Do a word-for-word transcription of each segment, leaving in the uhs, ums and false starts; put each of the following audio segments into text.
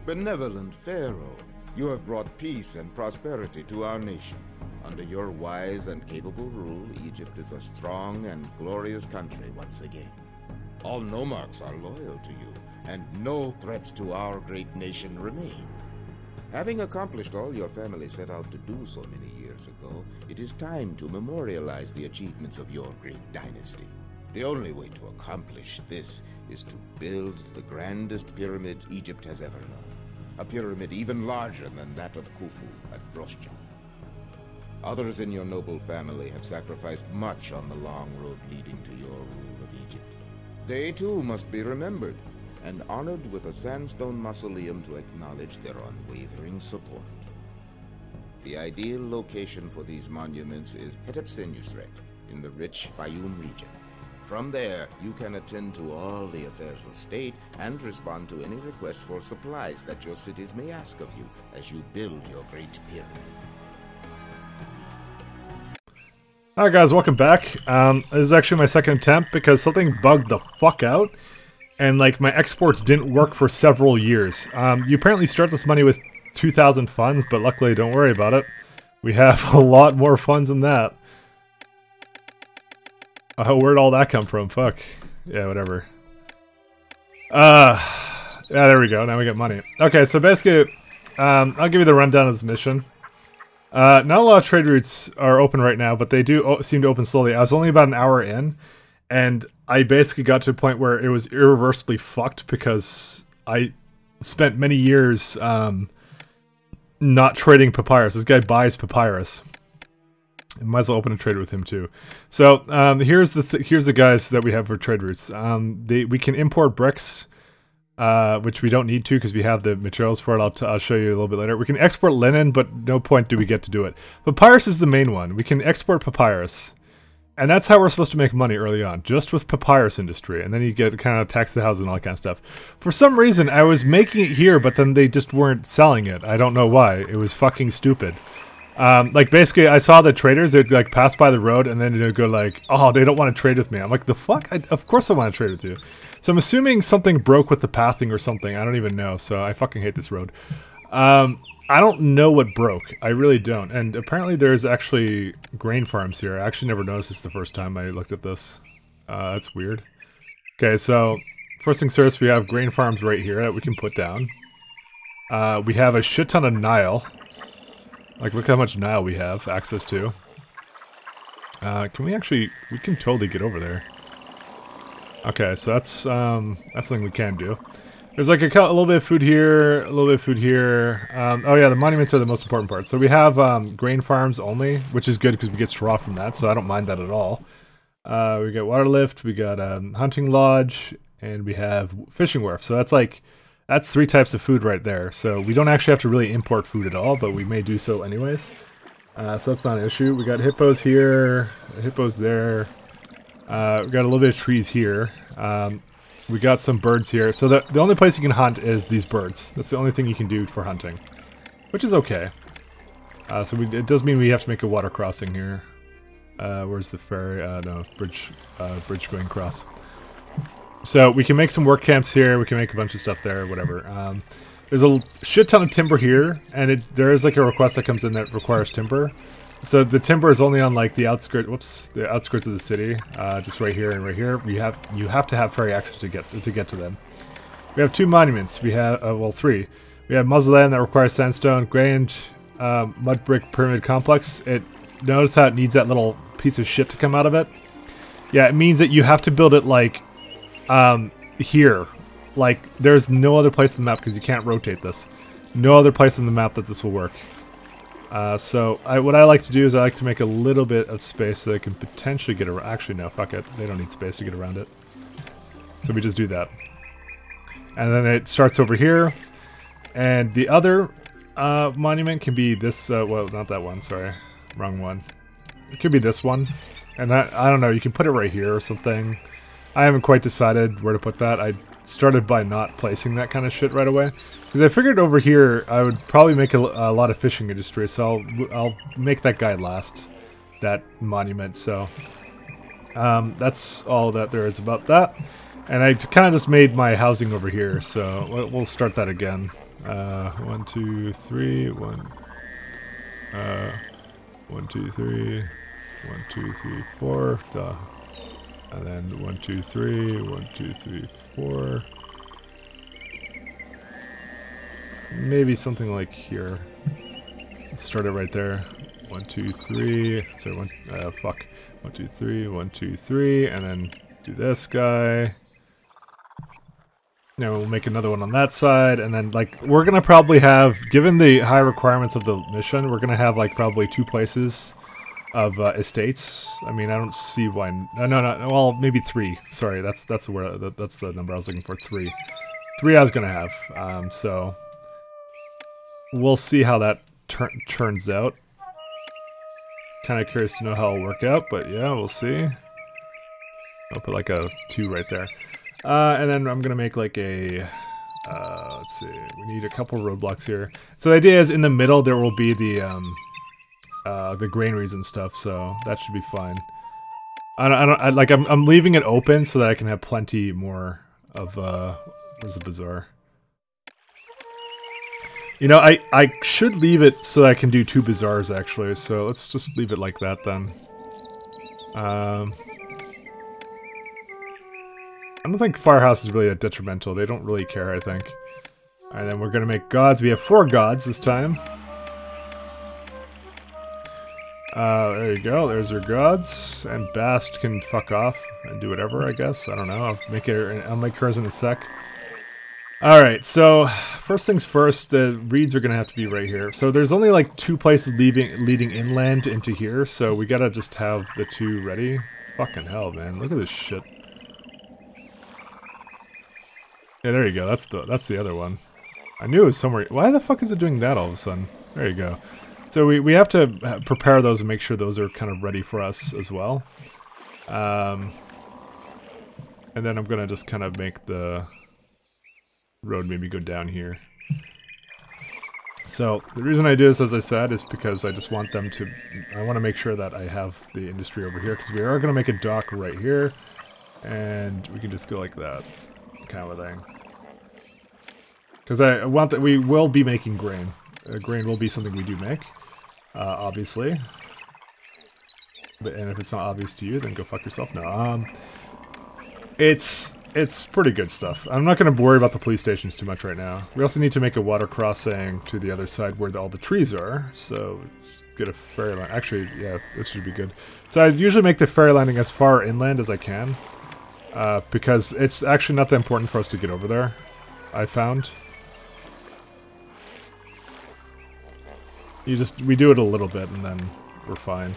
Benevolent Pharaoh, you have brought peace and prosperity to our nation. Under your wise and capable rule, Egypt is a strong and glorious country once again. All nomarchs are loyal to you, and no threats to our great nation remain. Having accomplished all your family set out to do so many years ago, it is time to memorialize the achievements of your great dynasty. The only way to accomplish this is to build the grandest pyramid Egypt has ever known. A pyramid even larger than that of Khufu at Grosjean. Others in your noble family have sacrificed much on the long road leading to your rule of Egypt. They too must be remembered and honored with a sandstone mausoleum to acknowledge their unwavering support. The ideal location for these monuments is Hatshepsut in the rich Fayum region. From there, you can attend to all the affairs of state and respond to any requests for supplies that your cities may ask of you as you build your great pyramid. Alright guys, welcome back. Um, this is actually my second attempt because something bugged the fuck out. And like my exports didn't work for several years. Um, you apparently start this money with two thousand funds, but luckily don't worry about it. We have a lot more funds than that. Oh, where'd all that come from? Fuck. Yeah, whatever. Uh, yeah, there we go. Now we get money. Okay, so basically, um, I'll give you the rundown of this mission. Uh, not a lot of trade routes are open right now, but they do seem to open slowly. I was only about an hour in, and I basically got to a point where it was irreversibly fucked because I spent many years um, not trading papyrus. This guy buys papyrus. I might as well open a trade with him too. So um, here's the th here's the guys that we have for trade routes. Um, they we can import bricks, uh, which we don't need to because we have the materials for it. I'll, t I'll show you a little bit later. We can export linen, but no point do we get to do it. Papyrus is the main one. We can export papyrus, and that's how we're supposed to make money early on, just with papyrus industry. And then you get kind of tax the house and all that kind of stuff. For some reason, I was making it here, but then they just weren't selling it. I don't know why. It was fucking stupid. Um, like, basically, I saw the traders, they'd, like, pass by the road, and then they'd go, like, oh, they don't want to trade with me. I'm like, the fuck? I, of course I want to trade with you. So I'm assuming something broke with the pathing or something. I don't even know, so I fucking hate this road. Um, I don't know what broke. I really don't. And apparently there's actually grain farms here. I actually never noticed this the first time I looked at this. Uh, that's weird. Okay, so, first things first, we have grain farms right here that we can put down. Uh, we have a shit ton of Nile. Like, look how much Nile we have access to. Uh, can we actually... We can totally get over there. Okay, so that's, um... that's something we can do. There's like a, a little bit of food here, a little bit of food here. Um, oh yeah, the monuments are the most important part. So we have, um, grain farms only, which is good because we get straw from that, so I don't mind that at all. Uh, we got water lift, we got, um, hunting lodge, and we have fishing wharf. So that's like... That's three types of food right there. So we don't actually have to really import food at all, but we may do so anyways. Uh, so that's not an issue. We got hippos here, hippos there. Uh, we got a little bit of trees here. Um, we got some birds here. So the, the only place you can hunt is these birds. That's the only thing you can do for hunting, which is okay. Uh, so we, it does mean we have to make a water crossing here. Uh, where's the ferry? Uh, no, bridge, uh, bridge going across. So we can make some work camps here, we can make a bunch of stuff there, whatever. Um, there's a shit ton of timber here, and it, there is like a request that comes in that requires timber. So the timber is only on like the outskirts, whoops, the outskirts of the city, uh, just right here and right here. We have you have to have ferry access to get to get to them. We have two monuments. We have uh, well three. We have mausoleum that requires sandstone, grand um, mud brick pyramid complex. It notice how it needs that little piece of shit to come out of it. Yeah, it means that you have to build it like. Um, here. Like, there's no other place on the map because you can't rotate this. No other place on the map that this will work. Uh, so, I, what I like to do is I like to make a little bit of space so they can potentially get around. Actually, no, fuck it. They don't need space to get around it. So we just do that. And then it starts over here. And the other uh, monument can be this, uh, well, not that one, sorry. Wrong one. It could be this one. And that, I don't know, you can put it right here or something. I haven't quite decided where to put that. I started by not placing that kind of shit right away. Because I figured over here I would probably make a, a lot of fishing industry, so I'll, I'll make that guy last. That monument, so... Um, that's all that there is about that. And I kind of just made my housing over here, so we'll start that again. Uh, one, two, three, one. Uh, one, two, three, one, two, three, four. Duh. And then one, two, three, one, two, three, four. Maybe something like here. Let's start it right there. One, two, three. Sorry, one. Uh, fuck. One, two, three. One, two, three, and then do this guy. Now we'll make another one on that side, and then like we're gonna probably have, given the high requirements of the mission, we're gonna have like probably two places of uh, estates. I mean, I don't see why. No, no, no. Well, maybe three. Sorry, that's that's where that's the number I was looking for. Three. Three I was gonna have. Um, so we'll see how that tur turns out. Kind of curious to know how it'll work out, but yeah, we'll see. I'll put like a two right there. Uh, and then I'm gonna make like a, uh, let's see, we need a couple roadblocks here. So the idea is in the middle there will be the, um, uh, the granaries and stuff, so that should be fine. I don't, I don't, I, like, I'm, I'm leaving it open so that I can have plenty more of, uh, where's the bazaar? You know, I, I should leave it so that I can do two bazaars, actually, so let's just leave it like that, then. Um... I don't think Firehouse is really that detrimental. They don't really care, I think. And then we're gonna make gods. We have four gods this time. Uh, there you go. There's our gods. And Bast can fuck off and do whatever, I guess. I don't know. I'll make it. I'll make hers in a sec. All right. So first things first. The reeds are gonna have to be right here. So there's only like two places leading leading inland into here. So we gotta just have the two ready. Fucking hell, man! Look at this shit. Yeah, there you go. That's the that's the other one. I knew it was somewhere. Why the fuck is it doing that all of a sudden? There you go. So we, we have to prepare those and make sure those are kind of ready for us as well. Um, and then I'm going to just kind of make the road maybe go down here. So the reason I do this, as I said, is because I just want them to... I want to make sure that I have the industry over here, because we are going to make a dock right here. And we can just go like that. Kind of a thing. Because I want that we will be making grain. Uh, grain will be something we do make, uh, obviously. But and if it's not obvious to you, then go fuck yourself. No, um, it's it's pretty good stuff. I'm not going to worry about the police stations too much right now. We also need to make a water crossing to the other side where the, all the trees are. So let's get a ferry line. Actually, yeah, this should be good. So I usually make the ferry landing as far inland as I can. Uh, because it's actually not that important for us to get over there, I found. You just, we do it a little bit and then we're fine.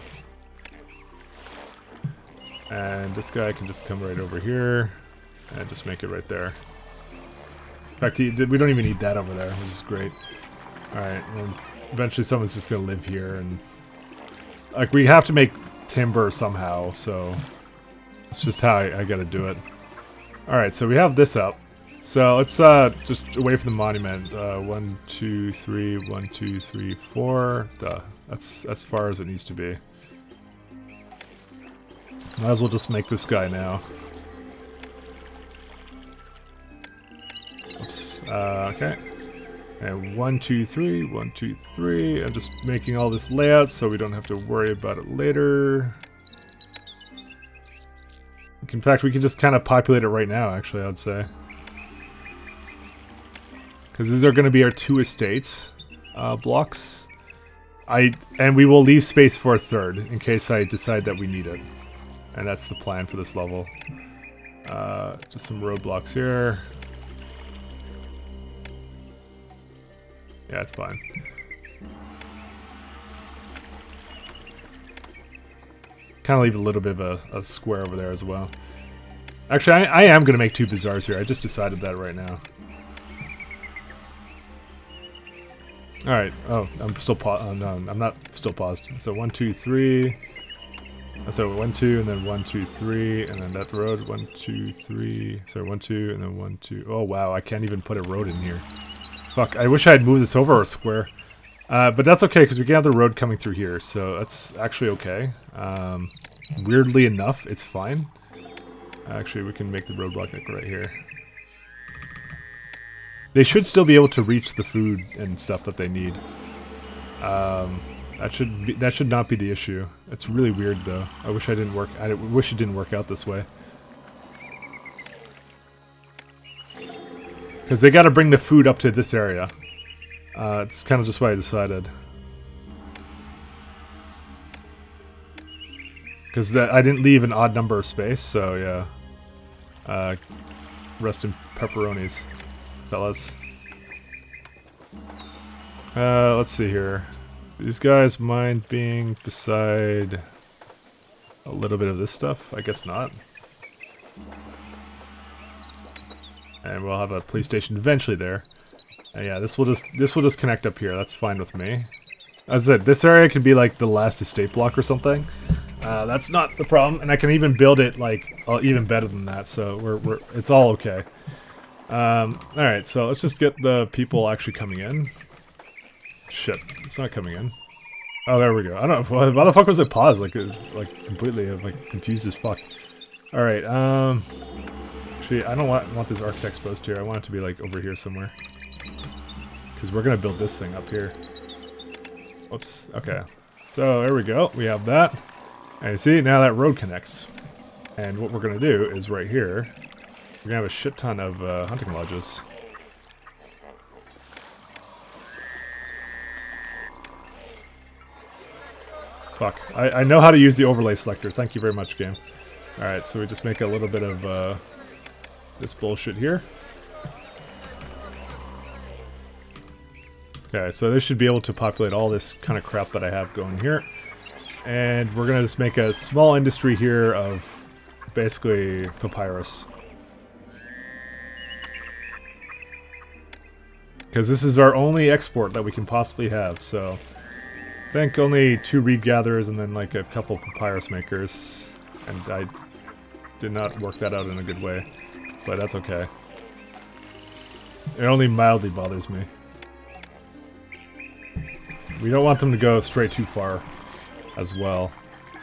And this guy can just come right over here and just make it right there. In fact, he, we don't even need that over there, which is great. Alright, and eventually someone's just gonna live here and... Like, we have to make timber somehow, so... It's just how I, I gotta do it. Alright, so we have this up. So let's uh, just away from the monument. Uh, one, two, three, one, two, three, four. Duh. That's as far as it needs to be. Might as well just make this guy now. Oops. Uh, okay. And one, two, three, one, two, three. I'm just making all this layout so we don't have to worry about it later. In fact, we can just kind of populate it right now, actually, I would say. Because these are going to be our two estates uh, blocks. I And we will leave space for a third, in case I decide that we need it. And that's the plan for this level. Uh, just some roadblocks here. Yeah, it's fine. Kind of leave a little bit of a, a square over there as well. Actually, I, I am going to make two bazaars here. I just decided that right now. Alright. Oh, I'm still paused. Oh, no, I'm not still paused. So one, two, three. So one, two, and then one, two, three, and then that road. One, two, three. So one, two, and then one, two. Oh, wow. I can't even put a road in here. Fuck. I wish I had moved this over a square. Uh, but that's okay, because we can have the road coming through here, so that's actually okay. Um, weirdly enough, it's fine. Actually, we can make the roadblock like right here. they should still be able to reach the food and stuff that they need. Um, that should be, that should not be the issue. It's really weird though. I wish I didn't work. I wish it didn't work out this way. Because they got to bring the food up to this area. Uh, it's kind of just what I decided. Because I didn't leave an odd number of space, so yeah. Uh, rest in pepperonis, fellas. Uh, let's see here. These guys mind being beside a little bit of this stuff? I guess not. And we'll have a police station eventually there. And yeah, this will just this will just connect up here. That's fine with me. As I said, this area could be like the last estate block or something. Uh, that's not the problem, and I can even build it like uh, even better than that. So we're we're it's all okay. Um, all right, so let's just get the people actually coming in. Shit, it's not coming in. Oh, there we go. I don't know why the fuck was it paused? Like it, like completely like confused as fuck. All right. Um. Actually, I don't want, want this architect exposed here. I want it to be like over here somewhere. Because we're going to build this thing up here. Whoops. Okay. So there we go. We have that. And see, now that road connects. And what we're going to do is right here, we're going to have a shit ton of uh, hunting lodges. Fuck. I, I know how to use the overlay selector. Thank you very much, game. Alright, so we just make a little bit of... Uh, this bullshit here. Okay, so they should be able to populate all this kind of crap that I have going here. And we're gonna just make a small industry here of basically papyrus. Because this is our only export that we can possibly have, so... I think only two reed gatherers and then like a couple papyrus makers. And I did not work that out in a good way. But that's okay. It only mildly bothers me. We don't want them to go straight too far as well.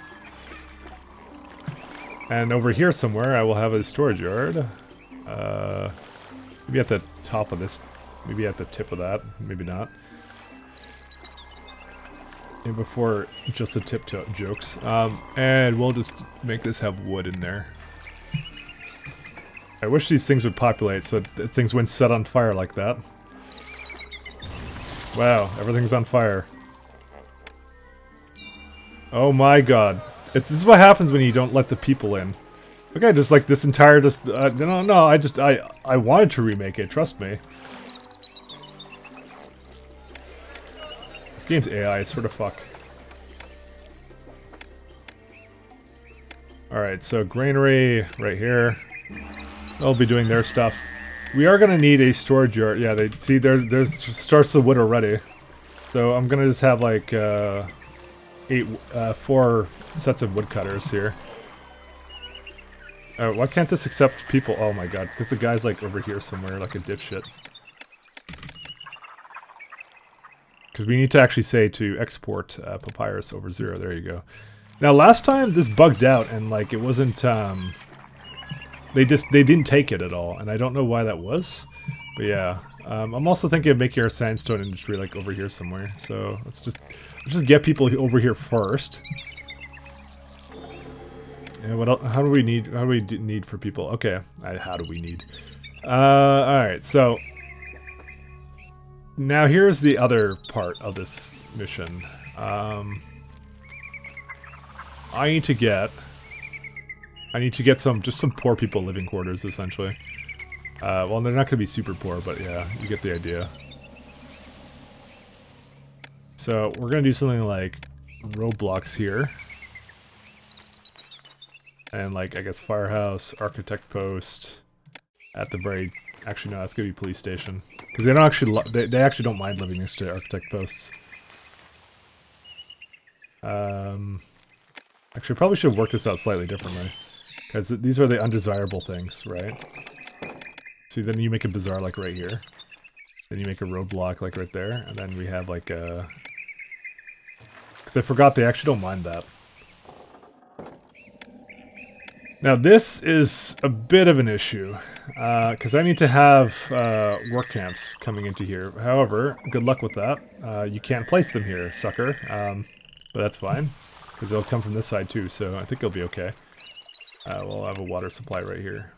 And over here somewhere I will have a storage yard. Uh, maybe at the top of this. Maybe at the tip of that. Maybe not. And before just the tip to jokes. Um, and we'll just make this have wood in there. I wish these things would populate so that things wouldn't set on fire like that. Wow, everything's on fire. Oh my god. It's, this is what happens when you don't let the people in. Okay, just like this entire just... Uh, no, no, I just... I, I wanted to remake it, trust me. This game's A I is sort of fuck. Alright, so granary right here. They'll be doing their stuff. We are gonna need a storage yard. Yeah, they see there's there's starts the wood already. So I'm gonna just have like uh, eight, uh, four sets of woodcutters here. Uh, why can't this accept people? Oh my god, it's because the guy's like over here somewhere, like a dipshit. Because we need to actually say to export uh, papyrus over zero. There you go. Now last time this bugged out and like it wasn't. Um, They just, they didn't take it at all, and I don't know why that was. But yeah, um, I'm also thinking of making our sandstone industry like over here somewhere. So let's just, let's just get people over here first. And what else, how do we need, how do we need for people? Okay, how do we need? Uh, alright, so now here's the other part of this mission. Um, I need to get... I need to get some, just some poor people living quarters, essentially. Uh, well, they're not going to be super poor, but yeah, you get the idea. So, we're going to do something like roadblocks here. And like, I guess, firehouse, architect post, at the very... Actually, no, that's going to be police station. Because they don't actually, they, they actually don't mind living next to architect posts. Um... Actually, I probably should work this out slightly differently. Because th these are the undesirable things, right? So then you make a bazaar like right here. Then you make a roadblock like right there. And then we have like a... Because I forgot they actually don't mind that. Now this is a bit of an issue, because uh, I need to have uh, work camps coming into here. However, good luck with that. Uh, you can't place them here, sucker. Um, but that's fine, because they'll come from this side too, so I think it'll be okay. Uh, we'll have a water supply right here.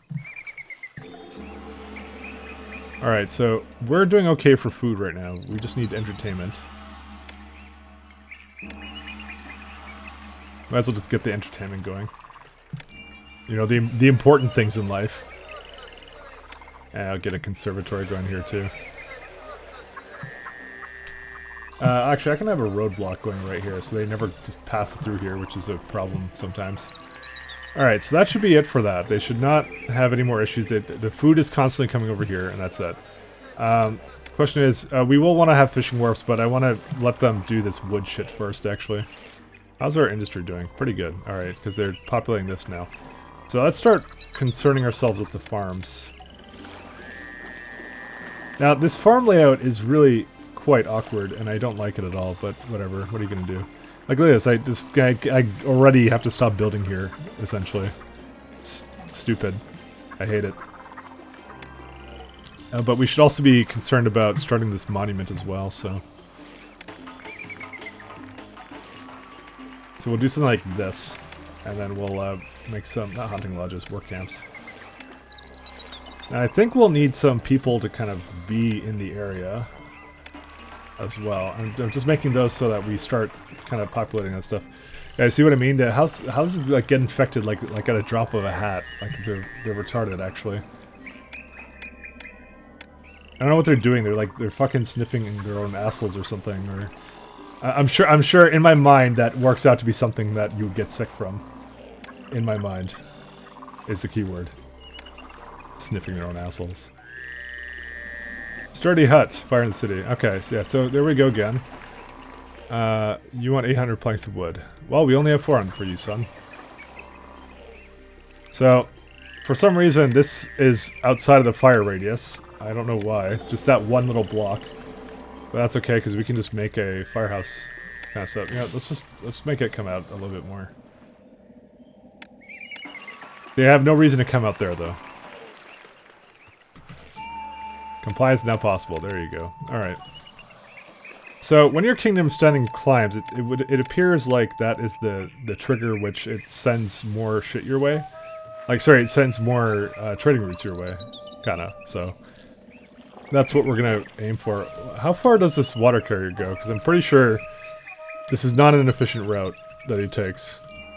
Alright, so we're doing okay for food right now. We just need entertainment. Might as well just get the entertainment going. You know, the the important things in life. And I'll get a conservatory going here too. Uh, actually, I can have a roadblock going right here, so they never just pass through here, which is a problem sometimes. Alright, so that should be it for that. They should not have any more issues. They, the food is constantly coming over here, and that's it. Um, question is, uh, we will want to have fishing wharfs, but I want to let them do this wood shit first, actually. How's our industry doing? Pretty good. Alright, because they're populating this now. So let's start concerning ourselves with the farms. Now, this farm layout is really quite awkward, and I don't like it at all, but whatever. What are you going to do? Like, look at this. I, this guy, I already have to stop building here, essentially. It's stupid. I hate it. Uh, but we should also be concerned about starting this monument as well, so... So we'll do something like this, and then we'll uh, make some, not hunting lodges, work camps. Now I think we'll need some people to kind of be in the area as well. I'm, I'm just making those so that we start kind of populating that stuff. Yeah, see what I mean? The house, houses like get infected like like at a drop of a hat. Like they're they're retarded actually. I don't know what they're doing. They're like they're fucking sniffing in their own assholes or something. Or I'm sure I'm sure in my mind that works out to be something that you would get sick from. In my mind, is the key word. Sniffing their own assholes. Sturdy hut, fire in the city. Okay, so yeah, so there we go again. Uh, you want eight hundred planks of wood. Well, we only have four hundred for you, son. So, for some reason, this is outside of the fire radius. I don't know why. Just that one little block. But that's okay, because we can just make a firehouse kind of stuff. Yeah, let's just, let's make it come out a little bit more. They have no reason to come out there, though. Compliance now possible. There you go. Alright. So, when your kingdom standing climbs, it, it would it appears like that is the, the trigger which it sends more shit your way. Like, sorry, it sends more uh, trading routes your way. Kinda, so... That's what we're gonna aim for. How far does this water carrier go? Because I'm pretty sure this is not an efficient route that he takes.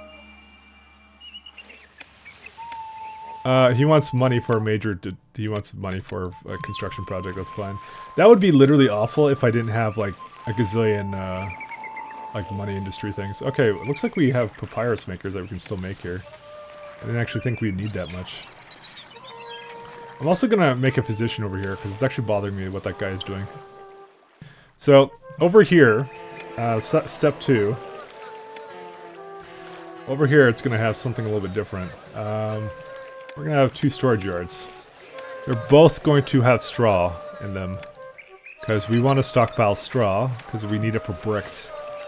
Uh, he wants money for a major... He wants money for a construction project, that's fine. That would be literally awful if I didn't have, like, a gazillion, uh, like, money industry things. Okay, it looks like we have papyrus makers that we can still make here. I didn't actually think we'd need that much. I'm also gonna make a physician over here, because it's actually bothering me what that guy is doing. So, over here, uh, step two. Over here, it's gonna have something a little bit different. Um... We're gonna have two storage yards. They're both going to have straw in them. Because we want to stockpile straw, because we need it for bricks.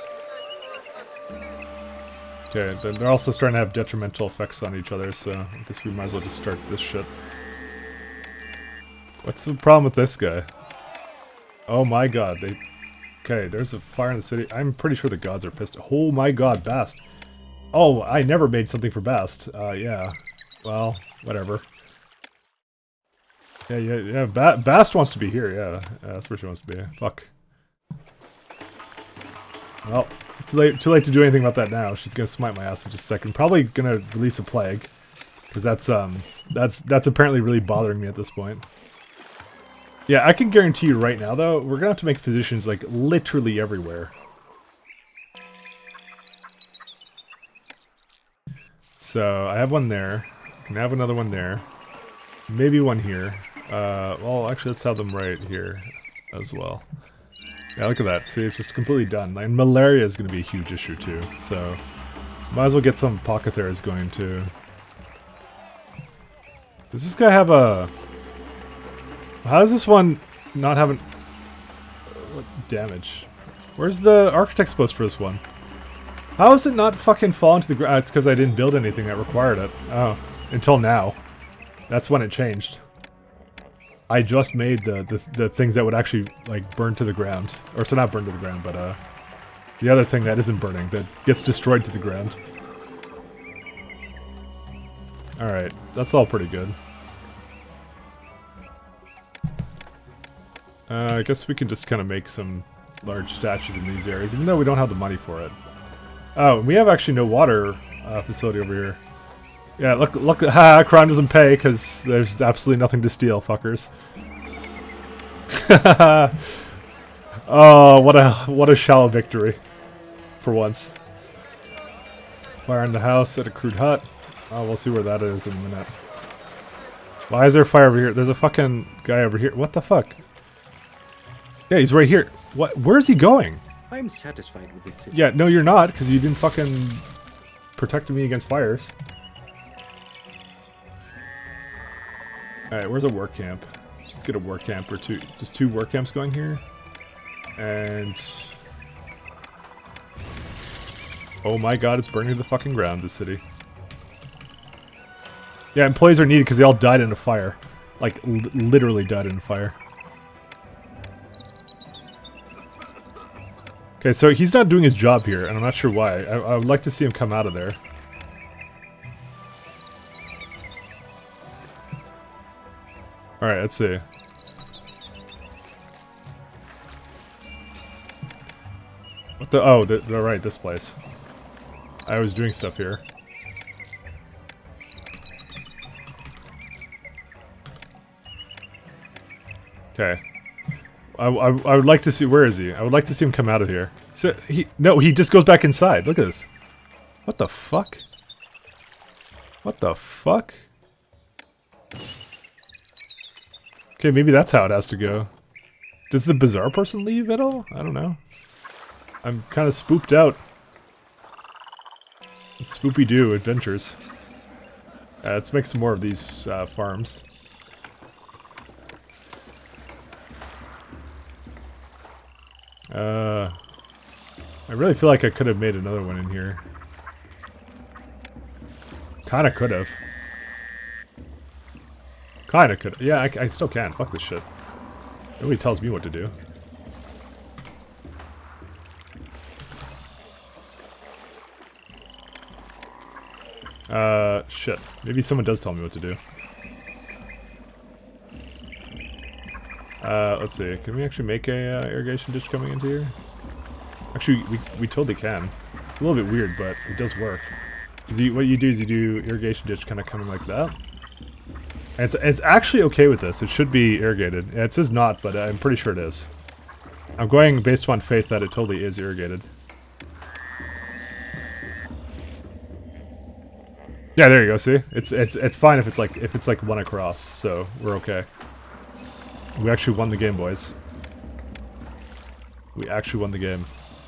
Okay, then they're also starting to have detrimental effects on each other, so I guess we might as well just start this shit. What's the problem with this guy? Oh my god, they... Okay, there's a fire in the city. I'm pretty sure the gods are pissed. Oh my god, Bast. Oh, I never made something for Bast. Uh, yeah. Well, whatever. Yeah, yeah, yeah. Ba Bast wants to be here, yeah. yeah. That's where she wants to be. Fuck. Well, too late, too late to do anything about that now. She's gonna smite my ass in just a second. Probably gonna release a plague. Because that's, um, that's, that's apparently really bothering me at this point. Yeah, I can guarantee you right now, though, we're gonna have to make physicians, like, literally everywhere. So, I have one there. Can have another one there. Maybe one here. Uh, well, actually, let's have them right here as well. Yeah, look at that. See, it's just completely done. And malaria is going to be a huge issue, too. So, might as well get some apothecaries going, too. Does this guy have a... How does this one not have an... What damage? Where's the architect's post for this one? How is it not fucking fall into the ground? It's because I didn't build anything that required it. Oh. Until now. That's when it changed. I just made the, the, the things that would actually, like, burn to the ground. Or, so not burn to the ground, but, uh... the other thing that isn't burning, that gets destroyed to the ground. Alright, that's all pretty good. Uh, I guess we can just kind of make some large statues in these areas, even though we don't have the money for it. Oh, we have actually no water uh, facility over here. Yeah, look, look, ha, crime doesn't pay, because there's absolutely nothing to steal, fuckers. Oh, what a, what a shallow victory. For once. Fire in the house at a crude hut. Oh, we'll see where that is in a minute. Why is there a fire over here? There's a fucking guy over here. What the fuck? Yeah, he's right here. What? Where's he going? I'm satisfied with this system. Yeah, no, you're not, because you didn't fucking protect me against fires. Alright, where's a work camp? Just get a work camp or two. Just two work camps going here. And... oh my god, it's burning to the fucking ground, this city. Yeah, employees are needed because they all died in a fire. Like, l literally died in a fire. Okay, so he's not doing his job here, and I'm not sure why. I, I would like to see him come out of there. Alright, let's see. What the- oh, the, the, right, this place. I was doing stuff here. Okay. I, I, I would like to see- where is he? I would like to see him come out of here. So, he- no, he just goes back inside. Look at this. What the fuck? What the fuck? Okay, maybe that's how it has to go. Does the bizarre person leave at all? I don't know. I'm kind of spooked out. Spoopy-doo adventures. Uh, let's make some more of these uh, farms. Uh, I really feel like I could have made another one in here. Kinda could have. Kinda could. Yeah, I, I still can. Fuck this shit. Nobody tells me what to do. Uh, shit. Maybe someone does tell me what to do. Uh, let's see. Can we actually make a uh, irrigation ditch coming into here? Actually, we, we totally can. It's a little bit weird, but it does work. You, what you do is you do irrigation ditch kind of coming like that. And it's, it's actually okay with this. It should be irrigated. It says not, but I'm pretty sure it is. I'm going based on faith that it totally is irrigated. Yeah, there you go. See, it's it's it's fine if it's like if it's like one across. So we're okay. We actually won the game, boys. We actually won the game.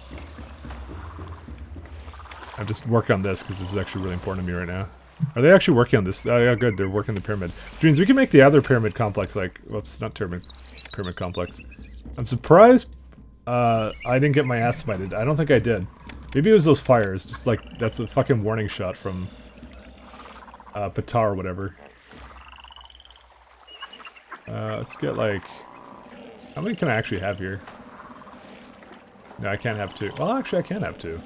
I'm just working on this because this is actually really important to me right now. Are they actually working on this? Oh yeah, good. They're working the pyramid. Which means we can make the other pyramid complex like... whoops, not pyramid. Pyramid complex. I'm surprised uh, I didn't get my ass smited. I don't think I did. Maybe it was those fires. Just like, that's a fucking warning shot from... Uh, Patar or whatever. Uh, let's get like... how many can I actually have here? No, I can't have two. Well, actually I can have two.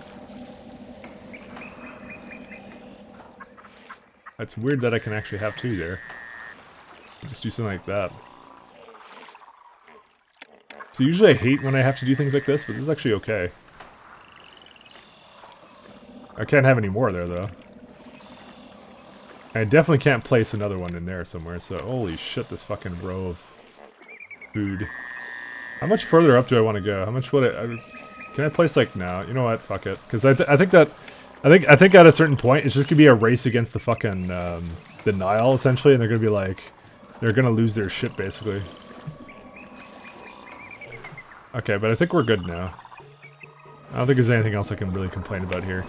It's weird that I can actually have two there. Just do something like that. So usually I hate when I have to do things like this, but this is actually okay. I can't have any more there though. I definitely can't place another one in there somewhere, so holy shit, this fucking row of food. How much further up do I want to go? How much would I... I can I place like now? You know what? Fuck it. Because I, th I think that... I think I think at a certain point, it's just gonna be a race against the fucking... Um, the Nile, essentially, and they're gonna be like... they're gonna lose their shit, basically. Okay, but I think we're good now. I don't think there's anything else I can really complain about here.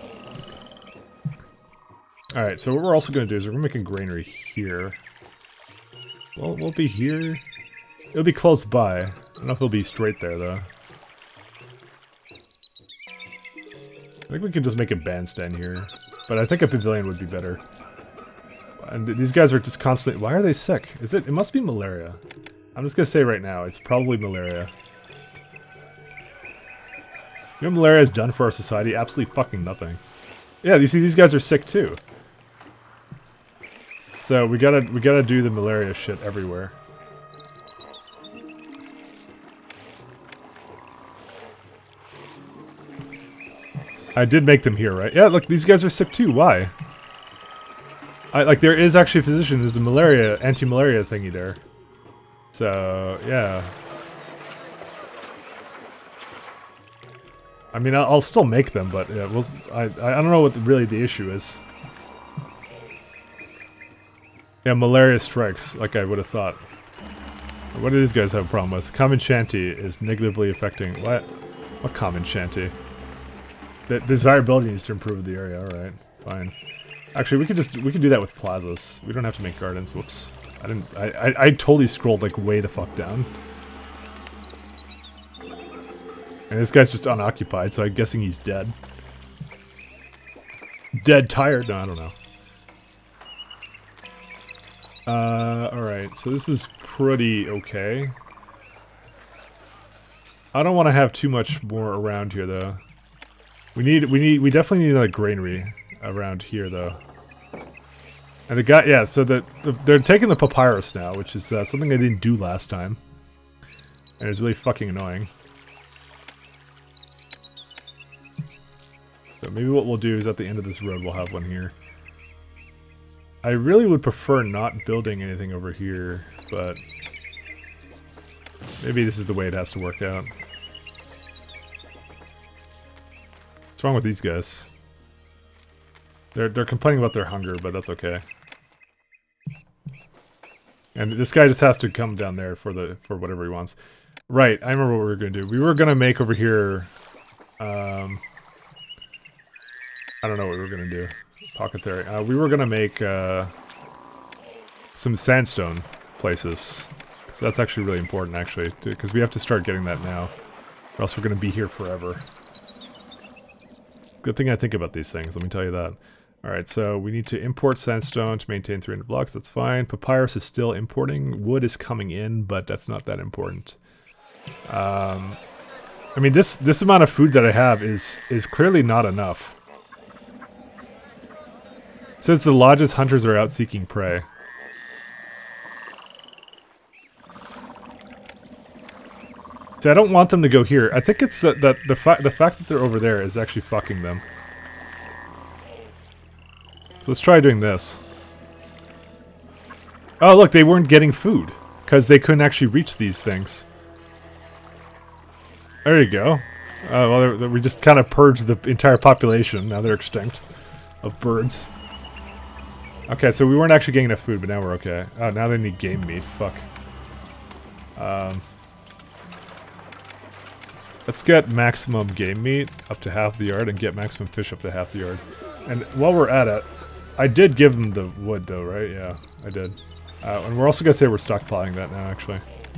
Alright, so what we're also going to do is we're going to make a granary here. Well, we'll be here. It'll be close by. I don't know if it'll be straight there, though. I think we can just make a bandstand here. But I think a pavilion would be better. And th these guys are just constantly... Why are they sick? Is it... It must be malaria. I'm just gonna say right now, it's probably malaria. You know what malaria has done for our society? Absolutely fucking nothing. Yeah, you see, these guys are sick too. So we gotta we gotta do the malaria shit everywhere. I did make them here, right? Yeah, look, these guys are sick too. Why? I like there is actually a physician. There's a malaria anti-malaria thingy there. So yeah. I mean, I'll, I'll still make them, but yeah, we'll, I I don't know what the, really the issue is. Yeah, malaria strikes, like I would have thought. What do these guys have a problem with? Common shanty is negatively affecting... What? What common shanty? The desirability needs to improve the area, alright. Fine. Actually, we could just... We could do that with plazas. We don't have to make gardens. Whoops. I didn't... I, I, I totally scrolled, like, way the fuck down. And this guy's just unoccupied, so I'm guessing he's dead. Dead tired? No, I don't know. Uh, alright, so this is pretty okay. I don't want to have too much more around here, though. We need, we need, we definitely need a granary around here, though. And the guy, yeah, so the, the they're taking the papyrus now, which is uh, something I didn't do last time. And it's really fucking annoying. So maybe what we'll do is at the end of this road, we'll have one here. I really would prefer not building anything over here, but maybe this is the way it has to work out. What's wrong with these guys? They're they're complaining about their hunger, but that's okay. And this guy just has to come down there for the for whatever he wants. Right, I remember what we were gonna do. We were gonna make over here um I don't know what we were gonna do. Pocket there. Uh, we were gonna make uh, some sandstone places, so that's actually really important, actually, because we have to start getting that now, or else we're gonna be here forever. Good thing I think about these things. Let me tell you that. All right, so we need to import sandstone to maintain three hundred blocks. That's fine. Papyrus is still importing. Wood is coming in, but that's not that important. Um, I mean, this this amount of food that I have is is clearly not enough. Since the lodge's hunters are out seeking prey. See, I don't want them to go here. I think it's that, that the, fa the fact that they're over there is actually fucking them. So let's try doing this. Oh, look, they weren't getting food. Because they couldn't actually reach these things. There you go. Uh, well, they're, they're, we just kind of purged the entire population. Now they're extinct. Of birds. Okay, so we weren't actually getting enough food, but now we're okay. Oh, now they need game meat. Fuck. Um, let's get maximum game meat up to half the yard and get maximum fish up to half the yard. And while we're at it, I did give them the wood, though, right? Yeah, I did. Uh, and we're also going to say we're stockpiling that now, actually.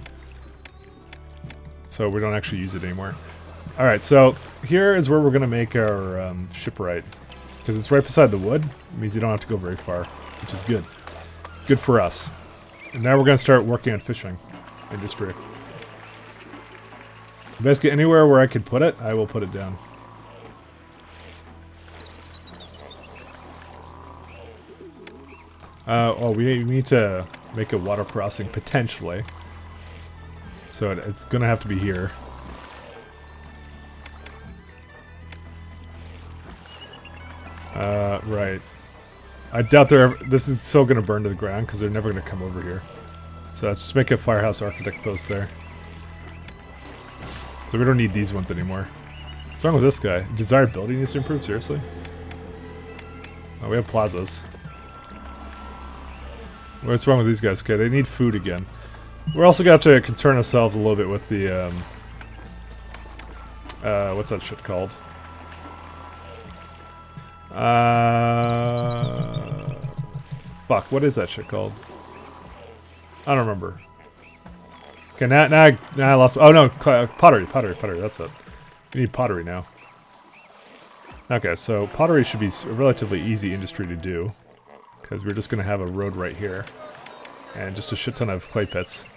So we don't actually use it anymore. Alright, so here is where we're going to make our um, shipwright. Because it's right beside the wood. It means you don't have to go very far, which is good. Good for us. And now we're going to start working on fishing industry. Basically, anywhere where I could put it, I will put it down. Uh, oh, we need to make a water crossing, potentially. So it, it's going to have to be here. Uh, right. I doubt they're ever, this is still going to burn to the ground because they're never going to come over here. So let's just make a firehouse architect post there. So we don't need these ones anymore. What's wrong with this guy? Desirability needs to improve, seriously? Oh, we have plazas. What's wrong with these guys? Okay, they need food again. We're also going to have to concern ourselves a little bit with the, um... Uh, what's that shit called? Uh, fuck, what is that shit called? I don't remember. Okay, now, now, I, now I lost... Oh, no, pottery, pottery, pottery, that's it. We need pottery now. Okay, so pottery should be a relatively easy industry to do. because we're just going to have a road right here. And just a shit ton of clay pits.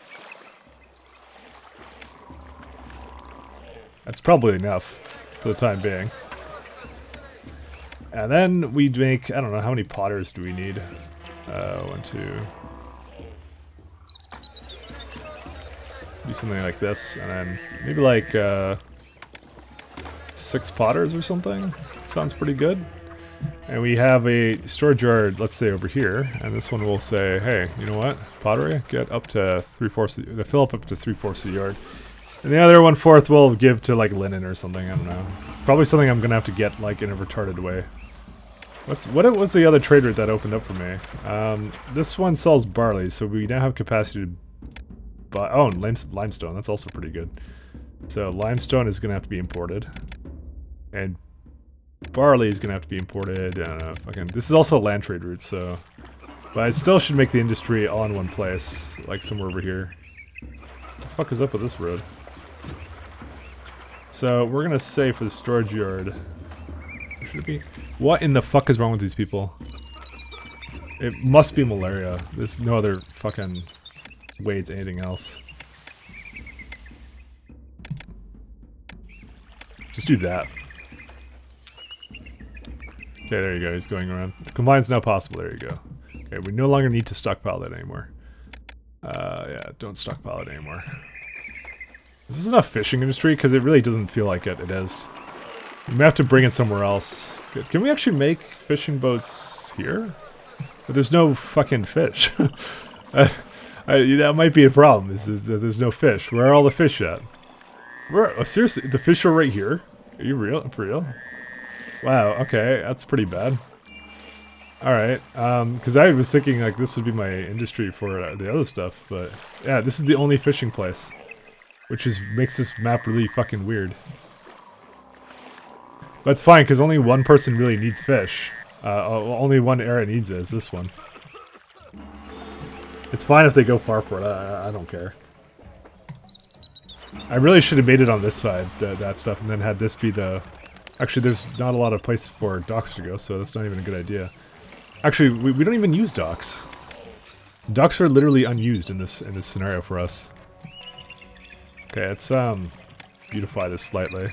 That's probably enough for the time being. And then we'd make, I don't know, how many potters do we need? Uh, one, two... Do something like this, and then maybe like uh, six potters or something. Sounds pretty good. And we have a storage yard, let's say over here, and this one will say, hey, you know what, pottery, get up to three-fourths, the fill up up to three-fourths of the yard. And the other one-fourth we'll give to like linen or something, I don't know. Probably something I'm gonna have to get like in a retarded way. What's, what was the other trade route that opened up for me? Um, this one sells barley, so we now have capacity to buy, oh, and lime, limestone, that's also pretty good. So limestone is gonna have to be imported. And barley is gonna have to be imported. I don't know, fucking, this is also a land trade route, so... But I still should make the industry all in one place, like somewhere over here. What the fuck is up with this road? So we're gonna say for the storage yard... Should it be? What in the fuck is wrong with these people? It must be malaria. There's no other fucking way it's anything else. Just do that. Okay, there you go, he's going around. Compliance now possible, there you go. Okay, we no longer need to stockpile that anymore. Uh, yeah, don't stockpile it anymore. Is this enough fishing industry? Because it really doesn't feel like it, it is. We may have to bring it somewhere else. Can we actually make fishing boats here? But there's no fucking fish. uh, I, that might be a problem, is that there's no fish. Where are all the fish at? Where, oh, seriously, the fish are right here? Are you real? For real? Wow, okay, that's pretty bad. Alright, um, because I was thinking like this would be my industry for uh, the other stuff, but yeah, this is the only fishing place. Which is makes this map really fucking weird. But it's fine, because only one person really needs fish. Uh, only one area needs it, is this one. It's fine if they go far for it, I, I don't care. I really should have made it on this side, the, that stuff, and then had this be the... Actually, there's not a lot of place for docks to go, so that's not even a good idea. Actually, we, we don't even use docks. Docks are literally unused in this in this scenario for us. Okay, let's um, beautify this slightly.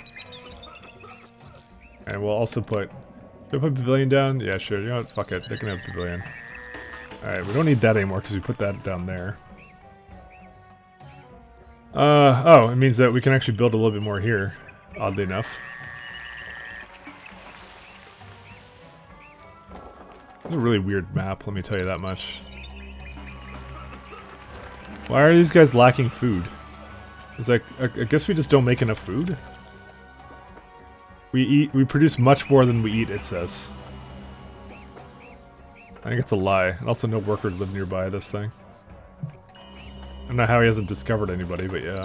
And we'll also put... Do I put pavilion down? Yeah, sure. You know what? Fuck it. They can have pavilion. Alright, we don't need that anymore because we put that down there. Uh, oh, it means that we can actually build a little bit more here, oddly enough. It's a really weird map, let me tell you that much. Why are these guys lacking food? It's like, I, I guess we just don't make enough food? We eat, we produce much more than we eat, it says. I think it's a lie. And also no workers live nearby this thing. I don't know how he hasn't discovered anybody, but yeah.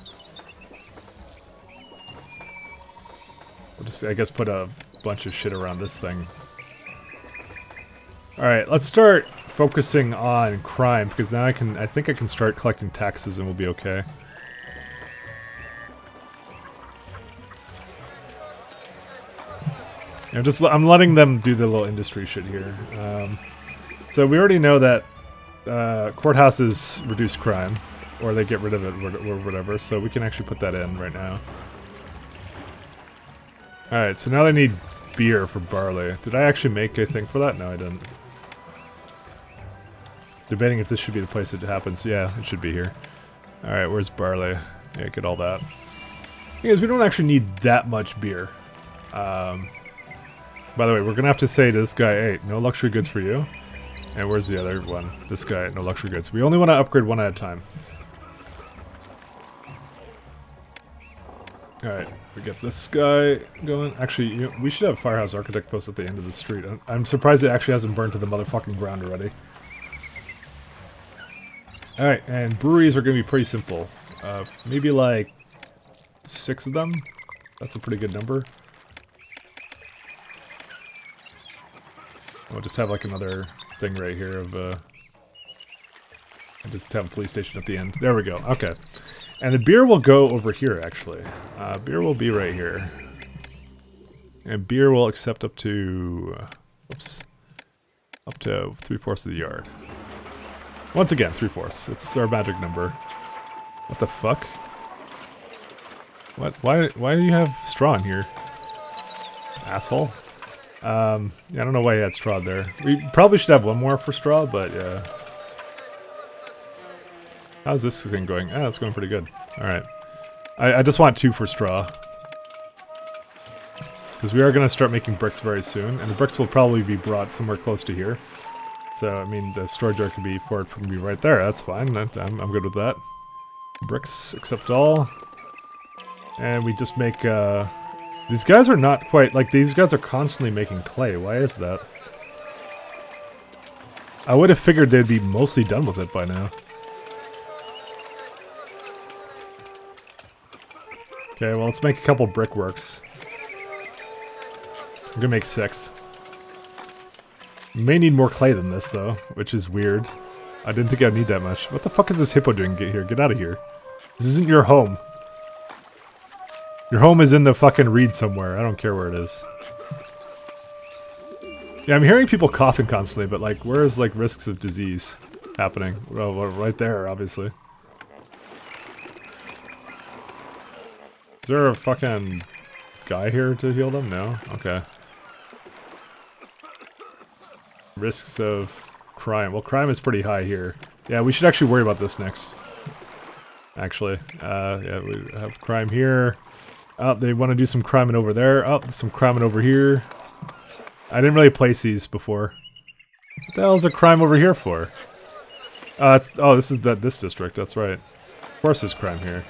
We'll just, I guess, put a bunch of shit around this thing. Alright, let's start focusing on crime, because now I can, I think I can start collecting taxes and we'll be okay. I'm just, I'm letting them do the little industry shit here. Um, so we already know that uh, courthouses reduce crime, or they get rid of it, or whatever. So we can actually put that in right now. All right, so now they need beer for barley. Did I actually make a thing for that? No, I didn't. Debating if this should be the place it happens. Yeah, it should be here. All right, where's barley? Yeah, get all that. Because we don't actually need that much beer. Um, By the way, we're gonna have to say to this guy, hey, no luxury goods for you. And where's the other one? This guy, no luxury goods. We only want to upgrade one at a time. Alright, we get this guy going. Actually, you know, we should have Firehouse Architect post at the end of the street. I'm surprised it actually hasn't burned to the motherfucking ground already. Alright, and breweries are gonna be pretty simple. Uh, maybe like six of them. That's a pretty good number. We'll just have like another thing right here of uh and just have a police station at the end. There we go. Okay. And the beer will go over here actually. Uh, beer will be right here. And beer will accept up to uh, oops. Up to three-fourths of the yard. Once again, three-fourths. It's our magic number. What the fuck? What? Why, why do you have straw in here? Asshole. Um, yeah, I don't know why you had straw there. We probably should have one more for straw, but yeah. How's this thing going? Ah, it's going pretty good. Alright. I, I just want two for straw. Because we are going to start making bricks very soon, and the bricks will probably be brought somewhere close to here. So, I mean, the storage yard can be for it from me right there. That's fine. I'm, I'm good with that. Bricks, accept all. And we just make, uh... these guys are not quite... like, these guys are constantly making clay. Why is that? I would have figured they'd be mostly done with it by now. Okay, well, let's make a couple brickworks. I'm gonna make six. You may need more clay than this, though, which is weird. I didn't think I'd need that much. What the fuck is this hippo doing get here? Get out of here. This isn't your home. Your home is in the fucking reed somewhere. I don't care where it is. Yeah, I'm hearing people coughing constantly, but, like, where is, like, risks of disease happening? Well, well right there, obviously. Is there a fucking guy here to heal them? No? Okay. Risks of crime. Well, crime is pretty high here. Yeah, we should actually worry about this next. Actually. Uh, yeah, we have crime here. Oh, they want to do some criming over there. Oh, some criming over here. I didn't really place these before. What the hell is a crime over here for? Uh, it's, oh, this is the, this district. That's right. Of course there's crime here.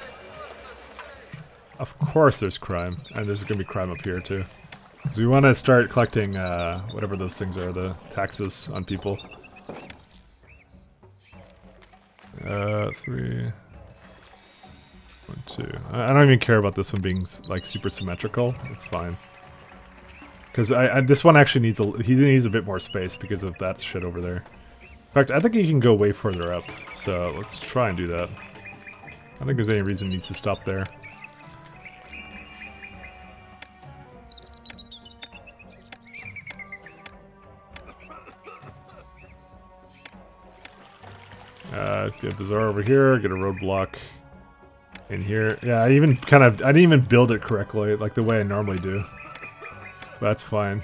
Of course there's crime. And there's going to be crime up here, too. Because we want to start collecting, uh, whatever those things are, the taxes on people. Uh, three... One, two... I, I don't even care about this one being, like, super symmetrical. It's fine. Because I, I, this one actually needs a... he needs a bit more space because of that shit over there. In fact, I think he can go way further up. So, let's try and do that. I don't think there's any reason he needs to stop there. Uh, let's get a bazaar over here, get a roadblock in here. Yeah, I even kind of, I didn't even build it correctly, like the way I normally do. But that's fine.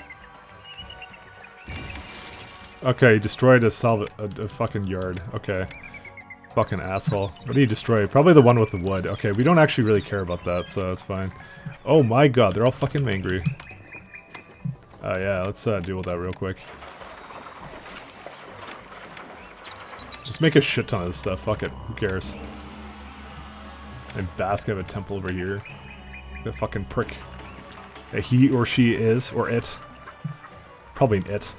Okay, destroyed a salv a, a fucking yard. Okay. Fucking asshole. What do you destroy? Probably the one with the wood. Okay, we don't actually really care about that, so that's fine. Oh my god, they're all fucking angry. Uh, yeah, let's uh, deal with that real quick. Just make a shit ton of this stuff. Fuck it. Who cares? And Basque have a temple over here. The fucking prick. That he or she is, or it. Probably an it.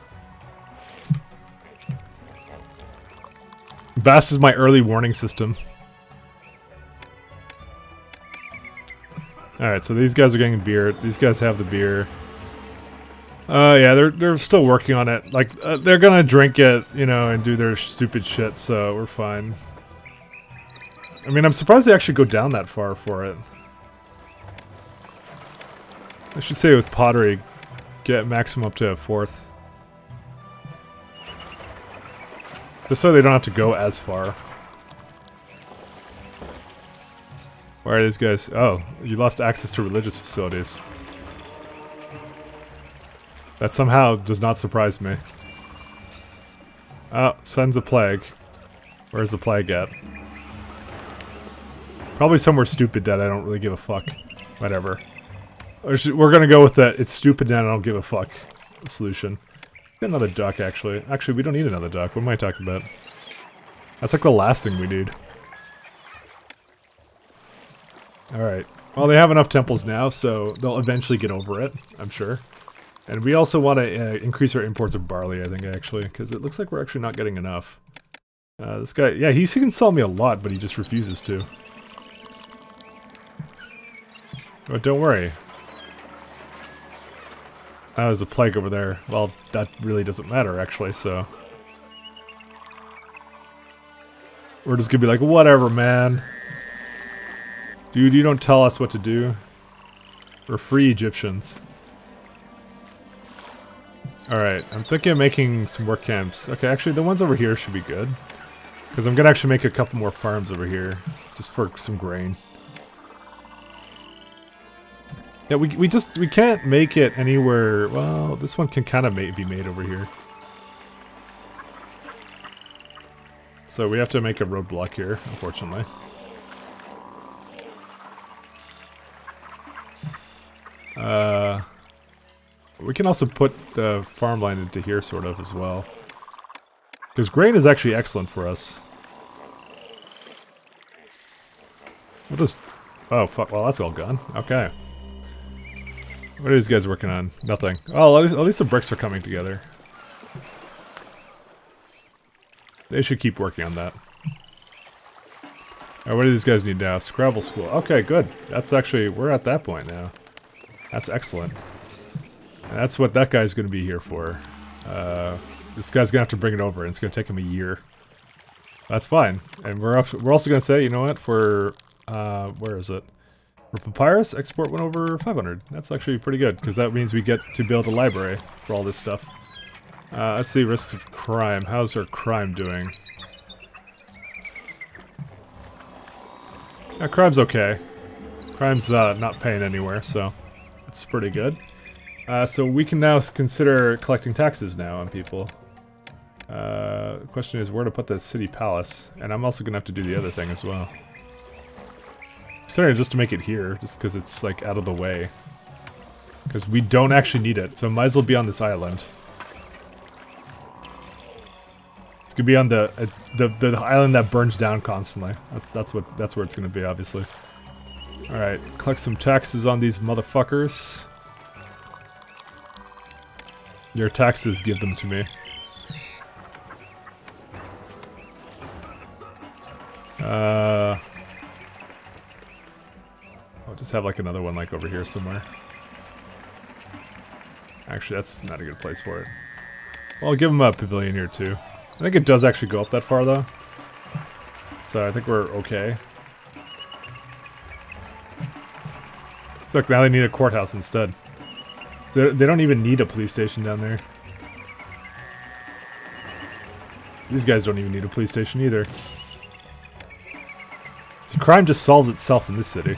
Basque is my early warning system. Alright, so these guys are getting beer. These guys have the beer. Uh, yeah, they're they're still working on it. Like, uh, they're gonna drink it, you know, and do their stupid shit, so we're fine. I mean, I'm surprised they actually go down that far for it. I should say with pottery, get maximum up to a fourth. Just so they don't have to go as far. Where are these guys? Oh, you lost access to religious facilities. That somehow does not surprise me. Oh, Sons of Plague. Where's the plague at? Probably somewhere stupid that I don't really give a fuck. Whatever. We're gonna go with that it's stupid and I don't give a fuck solution. Get another duck, actually. Actually, we don't need another duck. What am I talking about? That's like the last thing we need. Alright. Well, they have enough temples now, so they'll eventually get over it, I'm sure. And we also want to uh, increase our imports of barley, I think, actually, because it looks like we're actually not getting enough. Uh, this guy, yeah, he, he can sell me a lot, but he just refuses to. But don't worry. Oh, there's a plague over there. Well, that really doesn't matter, actually, so... We're just gonna be like, whatever, man. Dude, you don't tell us what to do. We're free Egyptians. Alright, I'm thinking of making some work camps. Okay, actually the ones over here should be good. Because I'm going to actually make a couple more farms over here. Just for some grain. Yeah, we, we just, we can't make it anywhere. Well, this one can kind of be made over here. So we have to make a roadblock here, unfortunately. Uh, we can also put the farmland into here, sort of, as well. Because grain is actually excellent for us. We'll just... Oh, fuck. Well, that's all gone. Okay. What are these guys working on? Nothing. Oh, at least, at least the bricks are coming together. They should keep working on that. Alright, what do these guys need now? Scrabble school. Okay, good. That's actually... We're at that point now. That's excellent. And that's what that guy's going to be here for. Uh, this guy's going to have to bring it over, and it's going to take him a year. That's fine. And we're, up, we're also going to say, you know what, for... Uh, where is it? For Papyrus, export went over five hundred. That's actually pretty good, because that means we get to build a library for all this stuff. Uh, let's see, risks of crime. How's our crime doing? Yeah, crime's okay. Crime's uh, not paying anywhere, so that's pretty good. Uh, so we can now consider collecting taxes now on people. Uh, the question is where to put the city palace, and I'm also going to have to do the other thing as well. Sorry, just to make it here, just because it's like out of the way. Because we don't actually need it, so might as well be on this island. It's gonna be on the uh, the the island that burns down constantly. That's that's what that's where it's gonna be, obviously. All right, collect some taxes on these motherfuckers. Your taxes, give them to me. Uh, I'll just have like another one like over here somewhere. Actually, that's not a good place for it. Well, I'll give them a pavilion here too. I think it does actually go up that far though. So I think we're okay. So look, now they need a courthouse instead. So they don't even need a police station down there. These guys don't even need a police station either. So crime just solves itself in this city.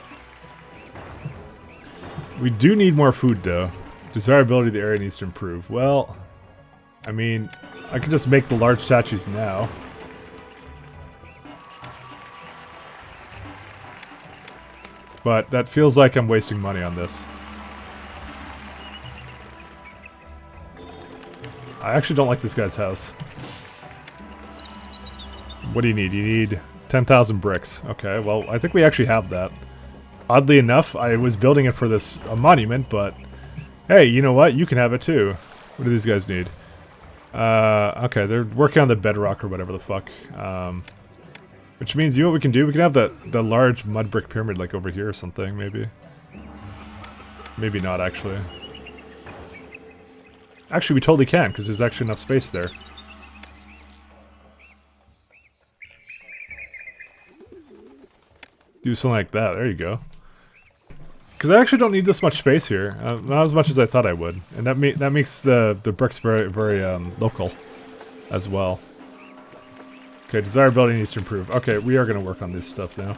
We do need more food though. Desirability of the area needs to improve. Well, I mean, I could just make the large statues now. But that feels like I'm wasting money on this. I actually don't like this guy's house. What do you need? You need ten thousand bricks. Okay, well, I think we actually have that. Oddly enough, I was building it for this a monument, but... Hey, you know what? You can have it too. What do these guys need? Uh, okay, they're working on the bedrock or whatever the fuck. Um, which means, you know what we can do? We can have the, the large mud brick pyramid like over here or something, maybe. Maybe not, actually. Actually, we totally can, because there's actually enough space there. Do something like that. There you go. Because I actually don't need this much space here. Uh, not as much as I thought I would. And that, ma that makes the, the bricks very, very um, local as well. Okay, desirability needs to improve. Okay, we are going to work on this stuff now.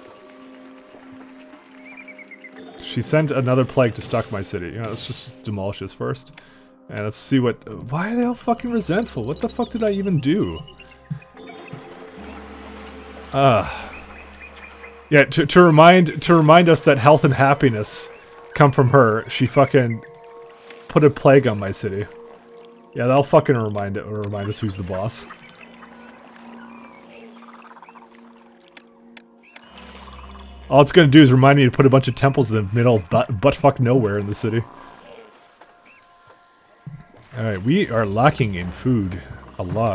She sent another plague to stalk my city. You know, let's just demolish this first. And let's see what... Why are they all fucking resentful? What the fuck did I even do? Ah... Uh, Yeah, to, to remind to remind us that health and happiness come from her, she fucking put a plague on my city. Yeah, that'll fucking remind it or remind us who's the boss. All it's gonna do is remind me to put a bunch of temples in the middle of butt, buttfuck nowhere in the city. Alright, we are lacking in food. A lot.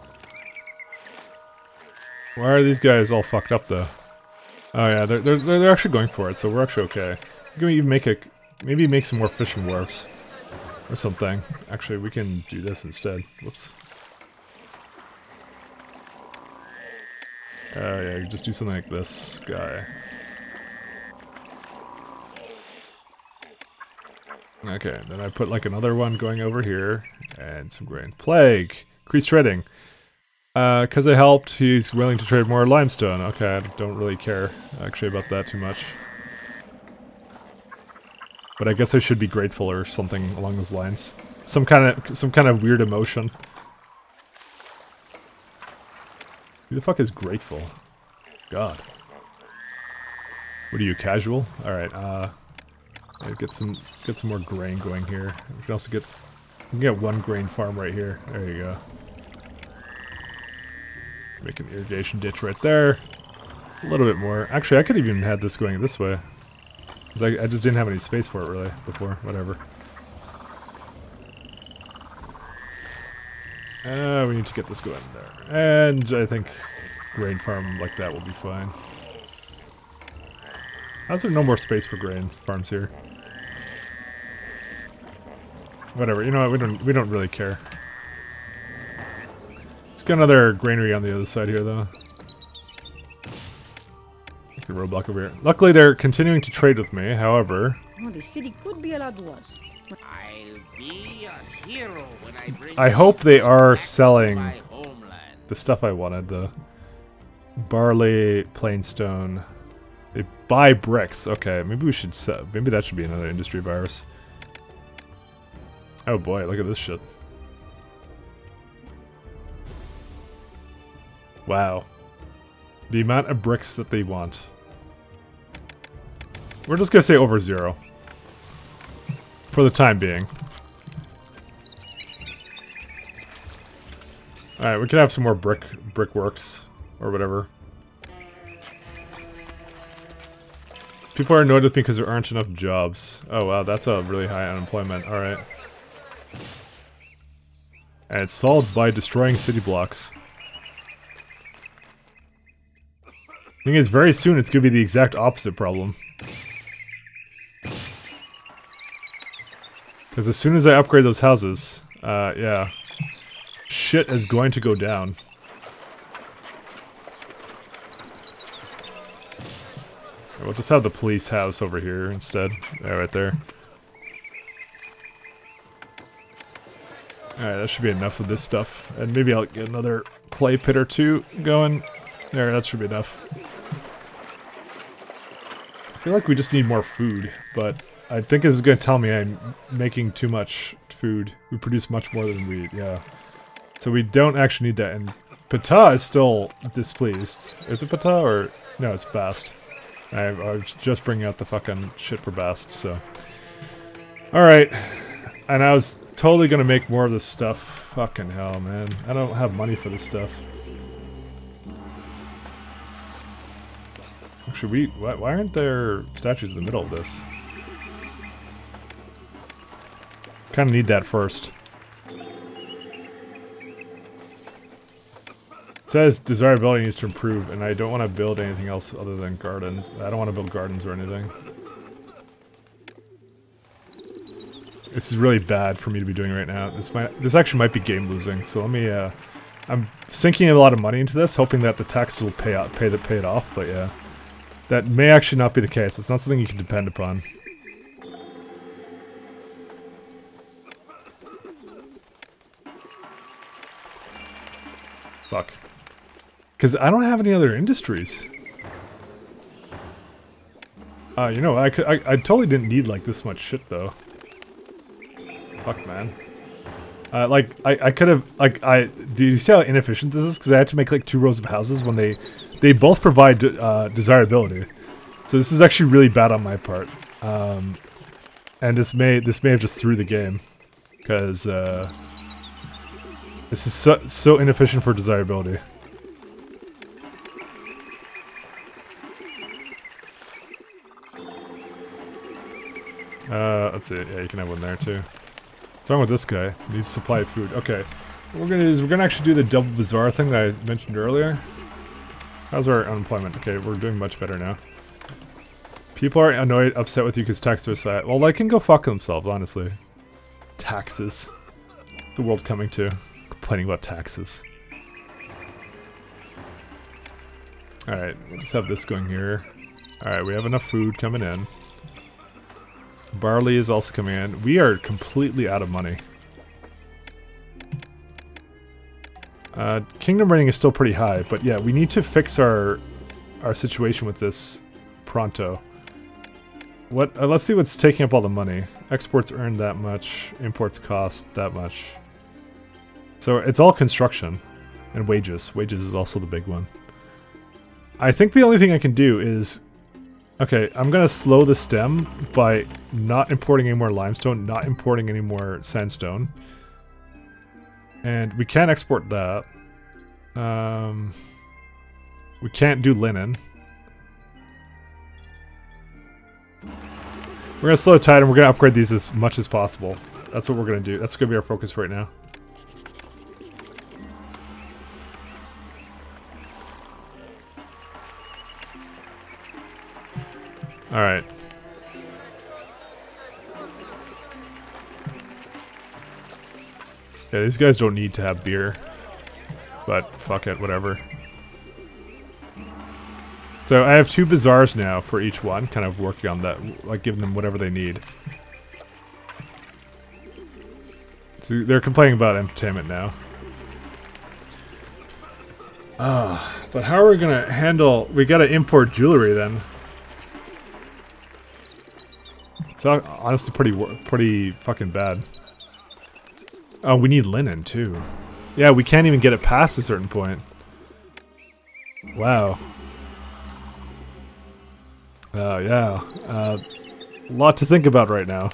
Why are these guys all fucked up though? Oh yeah, they're, they're, they're actually going for it, so we're actually okay. We can even make a... Maybe make some more fishing wharves. Or something. Actually, we can do this instead. Whoops. Oh yeah, you just do something like this guy. Okay, then I put like another one going over here, and some grain. Plague! Increase trading. Uh, cause I helped, he's willing to trade more limestone. Okay, I don't really care, actually, about that too much. But I guess I should be grateful or something along those lines. Some kind of, some kind of weird emotion. Who the fuck is grateful? God. What are you, casual? Alright, uh... get some get some more grain going here. We can also get we can get one grain farm right here. There you go. Make an irrigation ditch right there. A little bit more. Actually, I could have even had this going this way. Cause I, I just didn't have any space for it really before. Whatever. Uh, we need to get this going there. And I think grain farm like that will be fine. How's there no more space for grain farms here? Whatever, you know what, we don't we don't really care. Let's get another granary on the other side here though. Make the roadblock over here. Luckily they're continuing to trade with me, however. Oh, the city could be a lot worse. I'll be a hero when I bring I hope they are back to selling my homeland. the stuff I wanted, the barley, plainstone. They buy bricks. Okay, maybe we should sell. Maybe that should be another industry virus. Oh boy, look at this shit. Wow. The amount of bricks that they want. We're just gonna say over zero. For the time being. Alright, we can have some more brick brickworks or whatever. People are annoyed with me because there aren't enough jobs. Oh wow, that's a really high unemployment. Alright. And it's solved by destroying city blocks. Thing is, very soon it's gonna be the exact opposite problem. Because as soon as I upgrade those houses, uh, yeah, shit is going to go down. We'll just have the police house over here instead. Yeah, right there. Alright, that should be enough of this stuff. And maybe I'll get another clay pit or two going. There, that should be enough. I feel like we just need more food, but I think this is going to tell me I'm making too much food. We produce much more than we eat, yeah. So we don't actually need that, and Ptah is still displeased. Is it Ptah or... No, it's Bast. I, I was just bringing out the fucking shit for Bast, so... Alright. And I was totally gonna make more of this stuff. Fucking hell, man. I don't have money for this stuff. Should we... Why, why aren't there statues in the middle of this? Kinda need that first. It says desirability needs to improve, and I don't want to build anything else other than gardens. I don't want to build gardens or anything. This is really bad for me to be doing right now. This might, this actually might be game losing. So let me. Uh, I'm sinking a lot of money into this, hoping that the taxes will pay out, pay the pay it off. But yeah, that may actually not be the case. It's not something you can depend upon. Fuck. Because I don't have any other industries. Uh, you know, I, could, I, I totally didn't need, like, this much shit, though. Fuck, man. Uh, like, I, I could have, like, I... Do you see how inefficient this is? Because I had to make, like, two rows of houses when they... They both provide, uh, desirability. So this is actually really bad on my part. Um, and this may, this may have just threw the game. Because, uh... This is so, so inefficient for desirability. Uh, let's see. Yeah, you can have one there too. What's wrong with this guy? He needs supply of food. Okay. What we're gonna do is we're gonna actually do the double bazaar thing that I mentioned earlier. How's our unemployment? Okay, we're doing much better now. People are annoyed, upset with you because taxes are set. Well, they can go fuck themselves, honestly. Taxes. The world coming to. Complaining about taxes. Alright, we'll just have this going here. Alright, we have enough food coming in. Barley is also coming in. We are completely out of money. Uh, kingdom rating is still pretty high, but yeah, we need to fix our our situation with this pronto. What? Uh, let's see what's taking up all the money. Exports earn that much. Imports cost that much. So it's all construction and wages. Wages is also the big one. I think the only thing I can do is... Okay, I'm gonna slow the stem by not importing any more limestone, not importing any more sandstone. And we can't export that. Um, we can't do linen. We're gonna slow tide and we're gonna upgrade these as much as possible. That's what we're gonna do. That's gonna be our focus right now. Alright. Yeah, these guys don't need to have beer. But fuck it, whatever. So I have two bazaars now for each one, kind of working on that, like giving them whatever they need. So they're complaining about entertainment now. Ah, uh, but how are we gonna handle... We gotta import jewelry then. It's honestly pretty, pretty fucking bad. Oh, we need linen too. Yeah, we can't even get it past a certain point. Wow. Oh, uh, yeah. Uh, a lot to think about right now.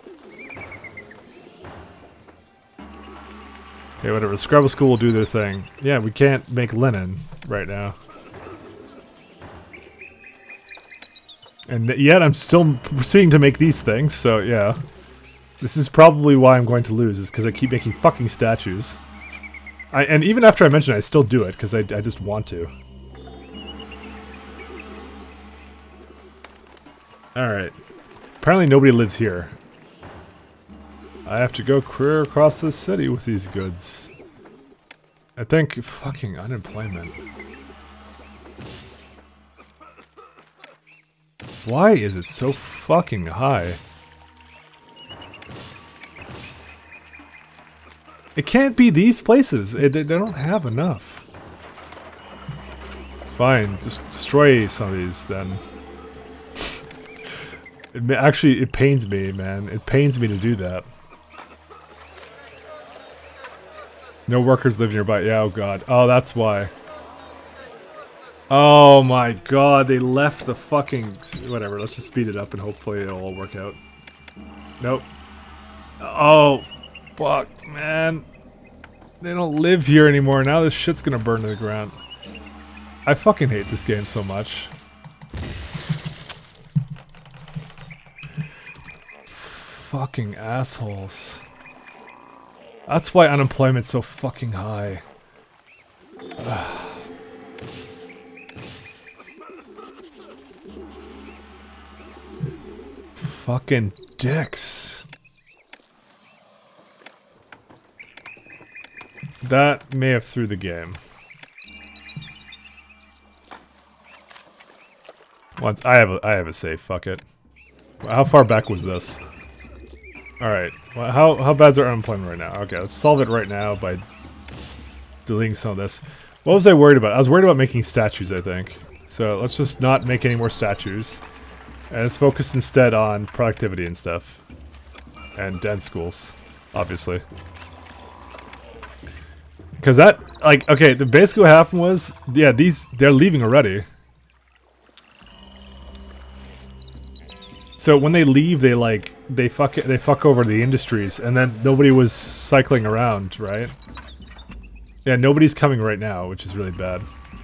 Okay, whatever. Scrabble School will do their thing. Yeah, we can't make linen right now. And yet I'm still proceeding to make these things, so yeah. This is probably why I'm going to lose, is because I keep making fucking statues. I, and even after I mention it, I still do it, because I, I just want to. Alright. Apparently nobody lives here. I have to go clear across the city with these goods. I think fucking unemployment. Why is it so fucking high? It can't be these places. It, they don't have enough. Fine, just destroy some of these then. It, actually, it pains me, man. It pains me to do that. No workers live nearby. Yeah, oh god. Oh, that's why. Oh my god, they left the fucking... Whatever, let's just speed it up and hopefully it'll all work out. Nope. Oh, fuck, man. They don't live here anymore. Now this shit's gonna burn to the ground. I fucking hate this game so much. Fucking assholes. That's why unemployment's so fucking high. Ugh. Fucking dicks. That may have threw the game. Once I have a I have a save, fuck it. How far back was this? Alright. Well, how how bad's our unemployment right now? Okay, let's solve it right now by deleting some of this. What was I worried about? I was worried about making statues, I think. So let's just not make any more statues. And let's focus instead on productivity and stuff. And dance schools, obviously. Because that, like, okay, the basically what happened was, yeah, these, they're leaving already. So when they leave, they like, they fuck it, they fuck over the industries, and then nobody was cycling around, right? Yeah, nobody's coming right now, which is really bad.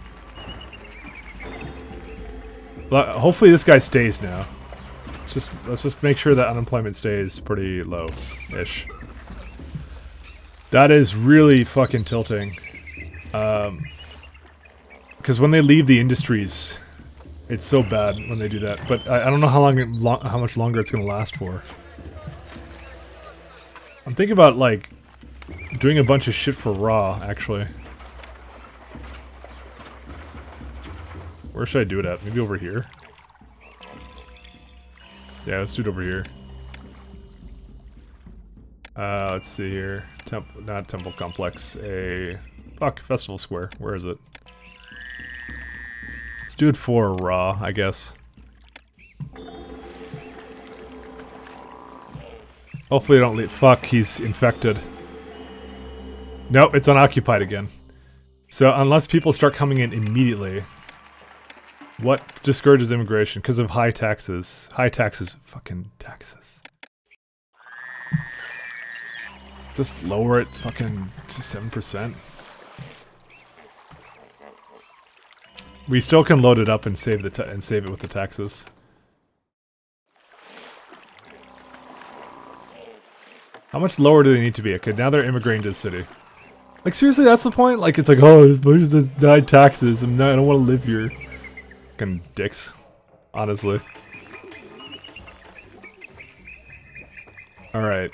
Hopefully this guy stays now. Let's just let's just make sure that unemployment stays pretty low-ish. That is really fucking tilting. Um, because when they leave the industries, it's so bad when they do that. But I, I don't know how long, it, lo how much longer it's gonna last for. I'm thinking about like doing a bunch of shit for raw, actually. Where should I do it at? Maybe over here? Yeah, let's do it over here. Uh, let's see here. Temp not Temple Complex. A... Fuck, Festival Square. Where is it? Let's do it for Raw, I guess. Hopefully I don't leave. Fuck, he's infected. Nope, it's unoccupied again. So unless people start coming in immediately... What discourages immigration? Because of high taxes. High taxes. Fucking taxes. Just lower it fucking to seven percent. We still can load it up and save the ta and save it with the taxes. How much lower do they need to be? Okay, now they're immigrating to the city. Like seriously, that's the point? Like it's like, oh, as much as the high taxes, I'm not, I don't want to live here. Fucking dicks, honestly. All right.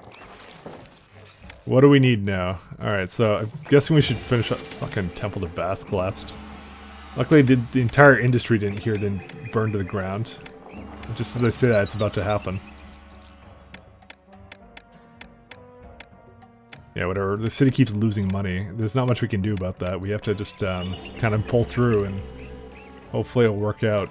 What do we need now? All right, so I'm guessing we should finish up. Fucking Temple de Bass collapsed. Luckily, did the entire industry didn't here didn't burn to the ground. Just as I say that, it's about to happen. Yeah, whatever. The city keeps losing money. There's not much we can do about that. We have to just um, kind of pull through and hopefully it'll work out.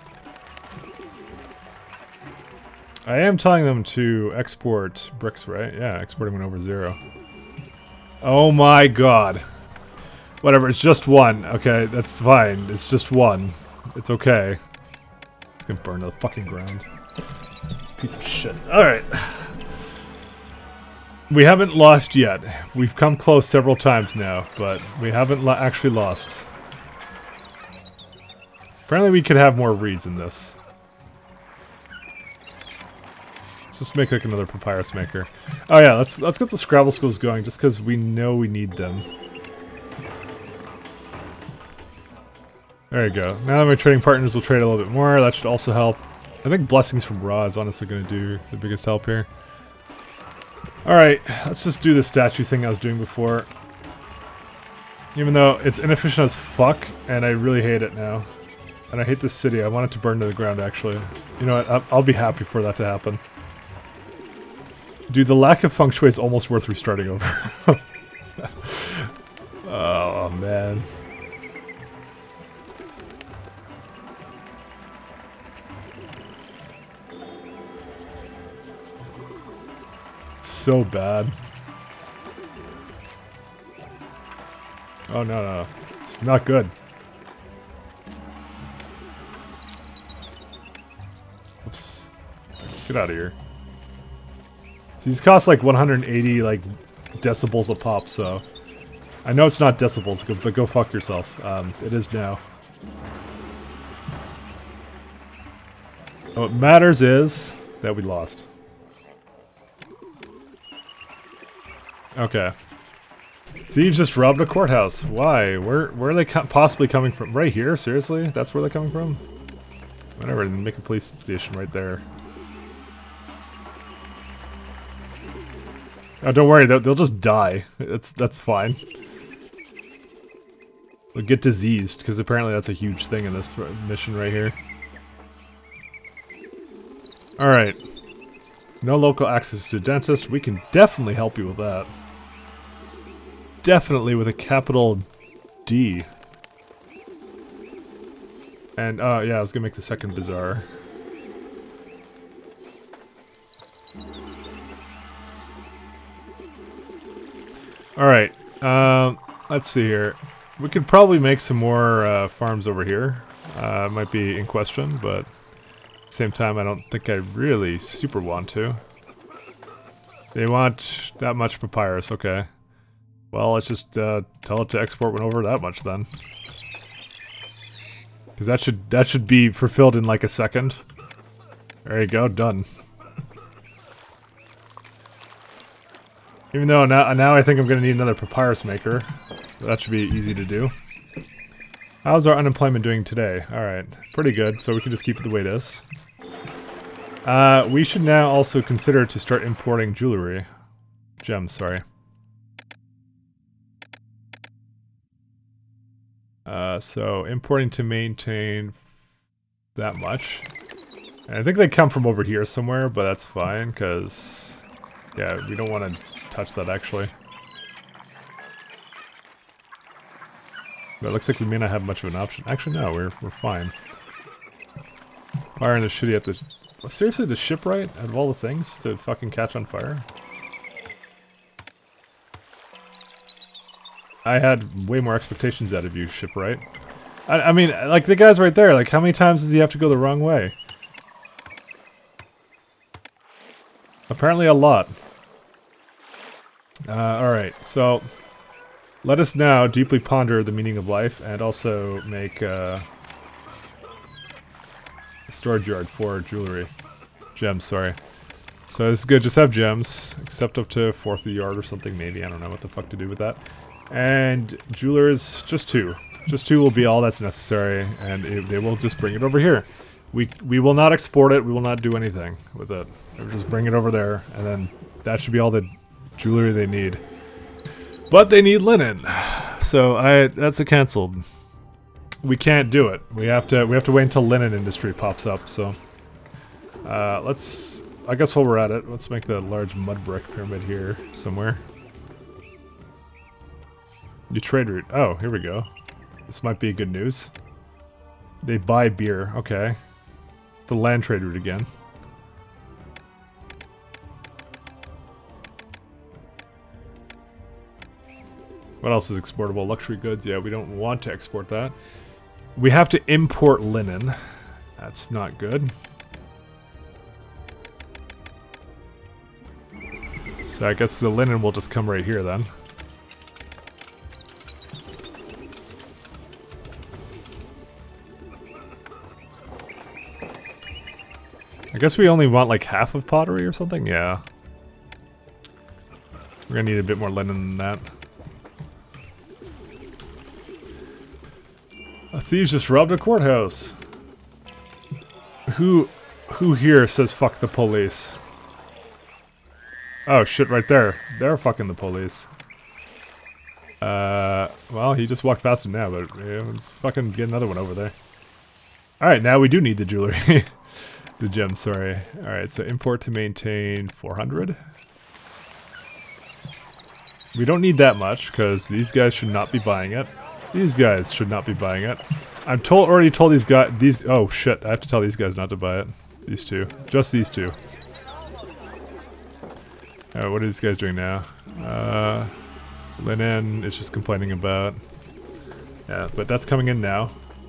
I am telling them to export bricks, right? Yeah, exporting went over zero. Oh my god. Whatever, it's just one. Okay, that's fine. It's just one. It's okay. It's gonna burn to the fucking ground. Piece of shit. Alright. We haven't lost yet. We've come close several times now, but we haven't lo actually lost. Apparently we could have more reeds in this. Let's just make like another papyrus maker. Oh yeah, let's let's get the Scrabble schools going just because we know we need them. There you go. Now that my trading partners will trade a little bit more, that should also help. I think blessings from Ra is honestly going to do the biggest help here. Alright, let's just do the statue thing I was doing before. Even though it's inefficient as fuck, and I really hate it now. And I hate this city. I want it to burn to the ground, actually. You know what? I'll, I'll be happy for that to happen. Dude, the lack of feng shui is almost worth restarting over. Oh, man. So bad. Oh no, no, it's not good. Oops. Get out of here. See, these cost like one hundred eighty like decibels a pop, so I know it's not decibels, but go fuck yourself. Um, it is now. What matters is that we lost. Okay. Thieves just robbed a courthouse. Why? Where where are they co possibly coming from? Right here? Seriously? That's where they're coming from? Whatever, then make a police station right there. Oh, don't worry, they'll, they'll just die. It's, that's fine. They'll get diseased, because apparently that's a huge thing in this mission right here. Alright. No local access to a dentist. We can definitely help you with that. Definitely with a capital D. And, uh, yeah, I was gonna make the second bazaar. Alright, um, let's see here. We could probably make some more uh, farms over here. Uh, might be in question, but at the same time, I don't think I really super want to. They want that much papyrus, okay. Well, let's just uh, tell it to export one over that much then. Because that should, that should be fulfilled in like a second. There you go, done. Even though now, now I think I'm going to need another papyrus maker. That should be easy to do. How's our unemployment doing today? Alright, pretty good, so we can just keep it the way it is. Uh, we should now also consider to start importing jewelry. Gems, sorry. Uh, so, importing to maintain that much. And I think they come from over here somewhere, but that's fine, because... Yeah, we don't want to touch that actually. But it looks like we may not have much of an option. Actually, no, we're we're fine. Firing the shitty at this. Seriously, the shipwright out of all the things to fucking catch on fire. I had way more expectations out of you, shipwright. I, I mean, like the guy's right there. Like, how many times does he have to go the wrong way? Apparently, a lot. Uh, all right, so let us now deeply ponder the meaning of life and also make. Uh, Storage yard for jewelry. Gems, sorry. So this is good, just have gems. Except up to fourth of the yard or something, maybe. I don't know what the fuck to do with that. And jewelers, just two. Just two will be all that's necessary, and it, they will just bring it over here. We we will not export it, we will not do anything with it. We'll just bring it over there, and then that should be all the jewelry they need. But they need linen. So I that's a cancelled. We can't do it. We have to. We have to wait until linen industry pops up. So, uh, let's. I guess while we're at it, let's make the large mud brick pyramid here somewhere. New trade route. Oh, here we go. This might be good news. They buy beer. Okay. The land trade route again. What else is exportable? Luxury goods. Yeah, we don't want to export that. We have to import linen. That's not good. So I guess the linen will just come right here then. I guess we only want like half of pottery or something? Yeah. We're gonna need a bit more linen than that. A thief just robbed a courthouse. Who, who here says fuck the police? Oh shit, right there. They're fucking the police. Uh, well, he just walked past him now, but yeah, let's fucking get another one over there. Alright, now we do need the jewelry. The gems, sorry. Alright, so import to maintain four hundred. We don't need that much, because these guys should not be buying it. These guys should not be buying it. I'm told already told these guys these oh shit, I have to tell these guys not to buy it. These two. Just these two. Alright, what are these guys doing now? Uh linen is just complaining about. Yeah, but that's coming in now.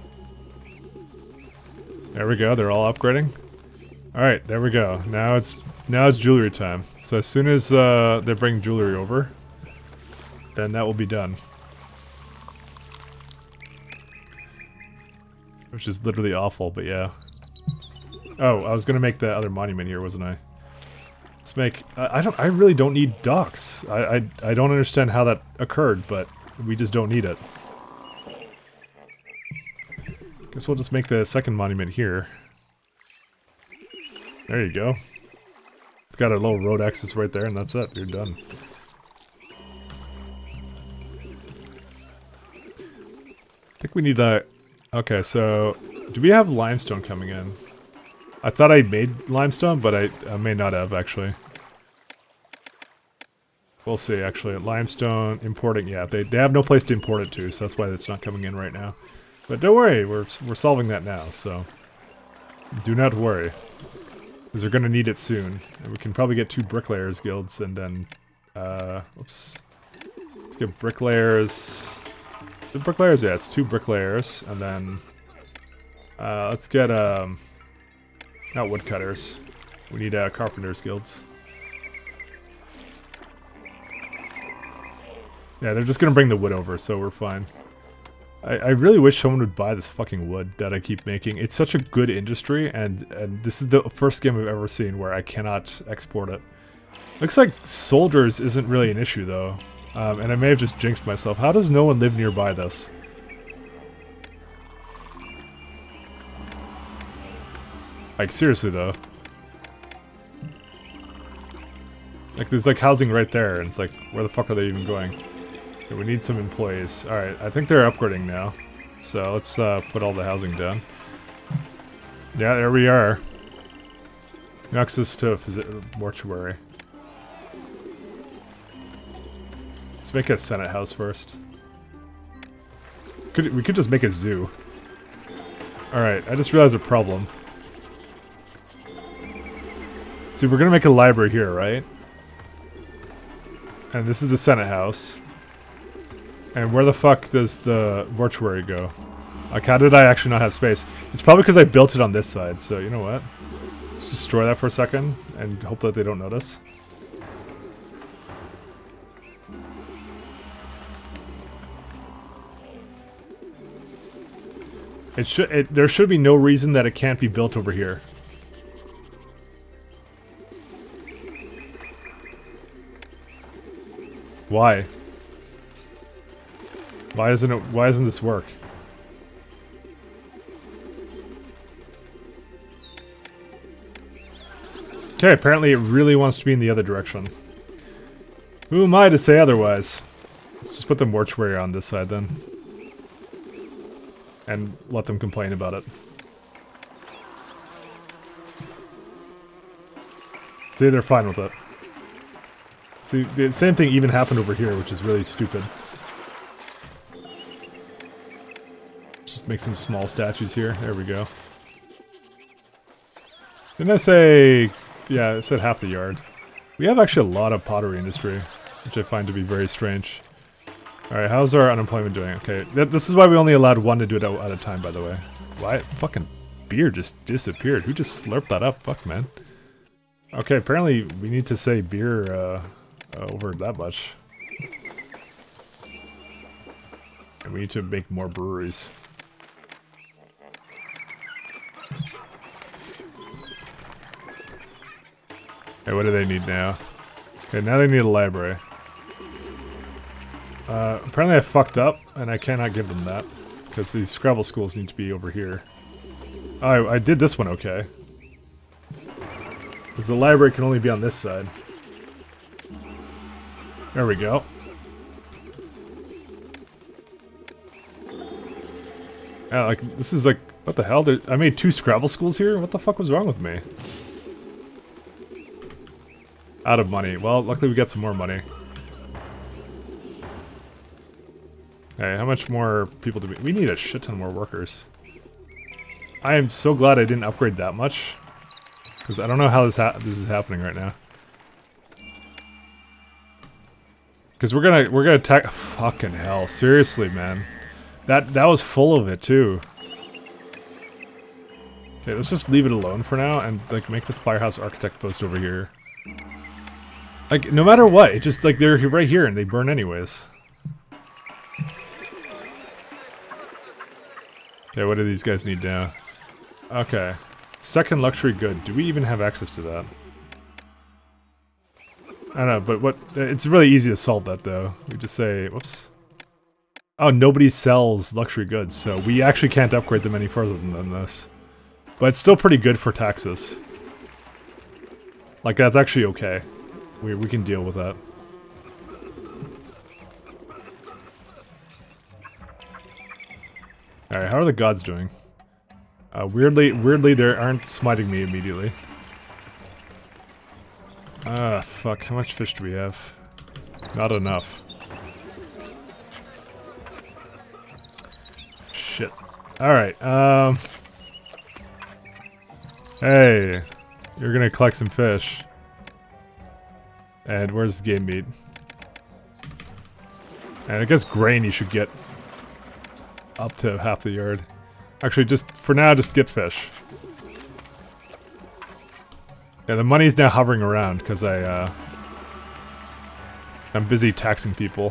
There we go, they're all upgrading. Alright, there we go. Now it's now it's jewelry time. So as soon as uh they bring jewelry over, then that will be done. Which is literally awful, but yeah. Oh, I was gonna make that other monument here, wasn't I? Let's make. I, I don't. I really don't need docks. I, I I don't understand how that occurred, but we just don't need it. Guess we'll just make the second monument here. There you go. It's got a little road access right there, and that's it. You're done. I think we need that. Okay, so do we have limestone coming in? I thought I made limestone, but I, I may not have actually. We'll see actually. Limestone importing, yeah, they, they have no place to import it to, so that's why it's not coming in right now. But don't worry, we're, we're solving that now, so do not worry. Because we're going to need it soon. And we can probably get two bricklayers guilds and then, uh, oops. Let's get bricklayers. The bricklayers, yeah, it's two bricklayers, and then uh, let's get um, not woodcutters. We need uh, carpenters guilds. Yeah, they're just gonna bring the wood over, so we're fine. I, I really wish someone would buy this fucking wood that I keep making. It's such a good industry, and and this is the first game I've ever seen where I cannot export it. Looks like soldiers isn't really an issue though. Um, and I may have just jinxed myself. How does no one live nearby this? Like, seriously, though. Like, there's, like, housing right there, and it's like, where the fuck are they even going? Okay, we need some employees. Alright, I think they're upgrading now. So, let's, uh, put all the housing down. Yeah, there we are. Access to a mortuary. make a Senate house first. Could we could just make a zoo. Alright, I just realized a problem. See, we're gonna make a library here, right? And this is the Senate house. And where the fuck does the mortuary go? Like, how did I actually not have space? It's probably because I built it on this side, so you know what? Let's destroy that for a second and hope that they don't notice. It should. It, there should be no reason that it can't be built over here. Why? Why isn't it? Why doesn't this work? Okay, apparently it really wants to be in the other direction. Who am I to say otherwise? Let's just put the mortuary on this side then. And let them complain about it. See, they're fine with it. See, the same thing even happened over here, which is really stupid. Just make some small statues here. There we go. Didn't I say... Yeah, I said half the yard. We have actually a lot of pottery industry, which I find to be very strange. Alright, how's our unemployment doing? Okay, th this is why we only allowed one to do it at a time, by the way. Why? Fucking beer just disappeared. Who just slurped that up? Fuck, man. Okay, apparently we need to say beer uh, uh, over that much. And we need to make more breweries. Okay, what do they need now? Okay, now they need a library. Uh, apparently I fucked up, and I cannot give them that. Because these Scrabble schools need to be over here. Oh, I, I did this one okay. Because the library can only be on this side. There we go. Yeah, like, this is like, what the hell? There, I made two Scrabble schools here? What the fuck was wrong with me? Out of money. Well, luckily we got some more money. Hey, how much more people do we... We need a shit ton more workers. I am so glad I didn't upgrade that much. Because I don't know how this, ha this is happening right now. Because we're gonna... We're gonna attack... Fucking hell. Seriously, man. That, that was full of it, too. Okay, let's just leave it alone for now and, like, make the Firehouse Architect post over here. Like, no matter what, it just, like, they're right here and they burn anyways. Okay, what do these guys need now? Okay. Second luxury good. Do we even have access to that? I don't know, but what... It's really easy to solve that, though. We just say... Whoops. Oh, nobody sells luxury goods, so we actually can't upgrade them any further than, than this. But it's still pretty good for taxes. Like, that's actually okay. We, we can deal with that. Alright, how are the gods doing? Uh, weirdly, weirdly, they aren't smiting me immediately. Ah, fuck. How much fish do we have? Not enough. Shit. Alright, um... Hey, you're gonna collect some fish. And where's the game meat? And I guess grain you should get up to half the yard. Actually, just for now, just get fish. Yeah, the money's now hovering around because I, uh, I'm busy taxing people.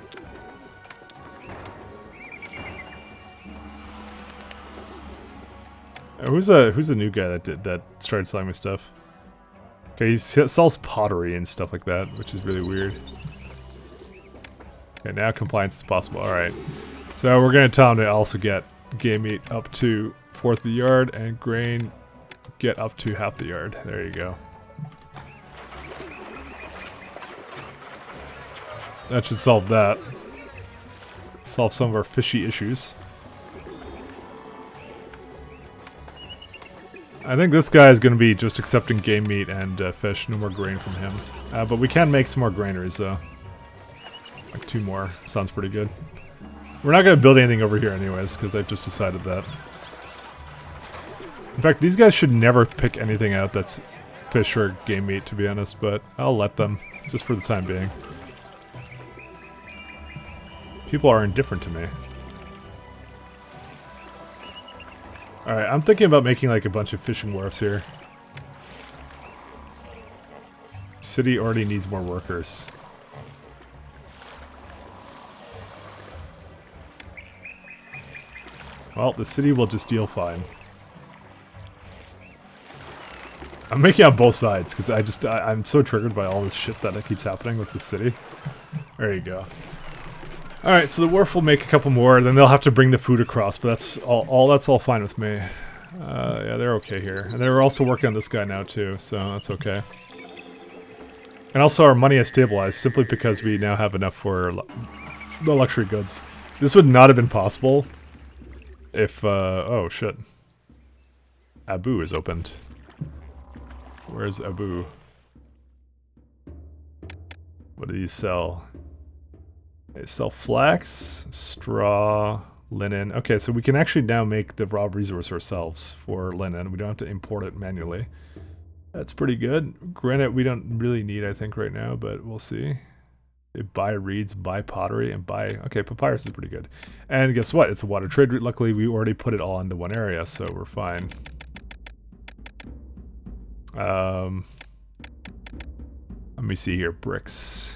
Uh, who's a who's a new guy that did that started selling me stuff? Okay, he sells pottery and stuff like that, which is really weird. Okay, now compliance is possible. All right. So we're going to tell him to also get game meat up to fourth of the yard and grain get up to half the yard. There you go. That should solve that. Solve some of our fishy issues. I think this guy is going to be just accepting game meat and uh, fish. No more grain from him. Uh, but we can make some more granaries though. Like two more. Sounds pretty good. We're not going to build anything over here anyways, because I've just decided that. In fact, these guys should never pick anything out that's fish or game meat, to be honest, but I'll let them, just for the time being. People are indifferent to me. Alright, I'm thinking about making like a bunch of fishing wharfs here. City already needs more workers. Well, the city will just deal fine. I'm making out both sides because I just I, I'm so triggered by all this shit that keeps happening with the city. There you go. All right, so the wharf will make a couple more. Then they'll have to bring the food across, but that's all. All that's all fine with me. Uh, yeah, they're okay here, and they're also working on this guy now too, so that's okay. And also, our money has stabilized simply because we now have enough for the luxury goods. This would not have been possible if. Uh, oh shit! Abu is opened. Where's Abu? What do these sell? They sell flax, straw, linen. Okay, so we can actually now make the raw resource ourselves for linen. We don't have to import it manually. That's pretty good. Granite we don't really need, I think, right now, but we'll see. They buy reeds, buy pottery, and buy... Okay, papyrus is pretty good. And guess what? It's a water trade route. Luckily, we already put it all into one area, so we're fine. Um, let me see here. Bricks.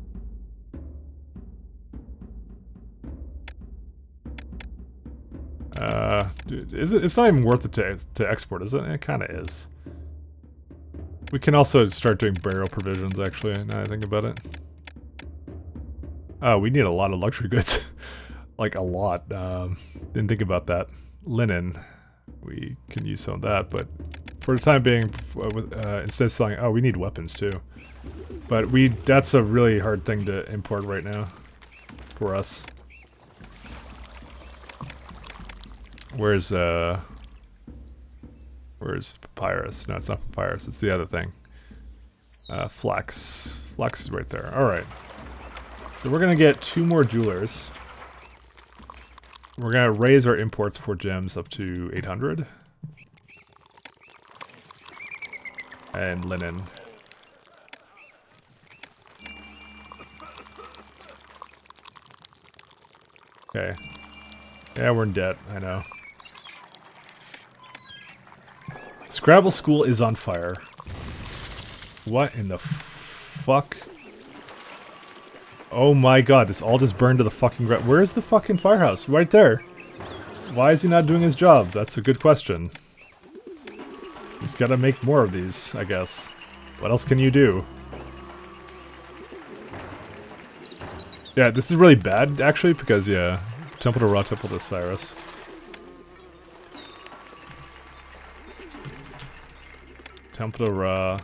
Uh, dude, is it? It's not even worth it to to export, is it? It kind of is. We can also start doing burial provisions. Actually, now that I think about it. Oh, we need a lot of luxury goods, like a lot. Um, didn't think about that. Linen, we can use some of that, but. For the time being, uh, instead of selling... Oh, we need weapons too. But we that's a really hard thing to import right now. For us. Where's, uh... Where's papyrus? No, it's not papyrus. It's the other thing. Uh, flax. Flax is right there. Alright. So we're gonna get two more jewelers. We're gonna raise our imports for gems up to eight hundred. And linen. Okay. Yeah, we're in debt, I know. Scrabble School is on fire. What in the fuck? Oh my god, this all just burned to the fucking ground. Where's the fucking firehouse? Right there. Why is he not doing his job? That's a good question. He's gotta make more of these, I guess. What else can you do? Yeah, this is really bad, actually, because, yeah, Temple to Ra, Temple to Cyrus. Temple to Ra.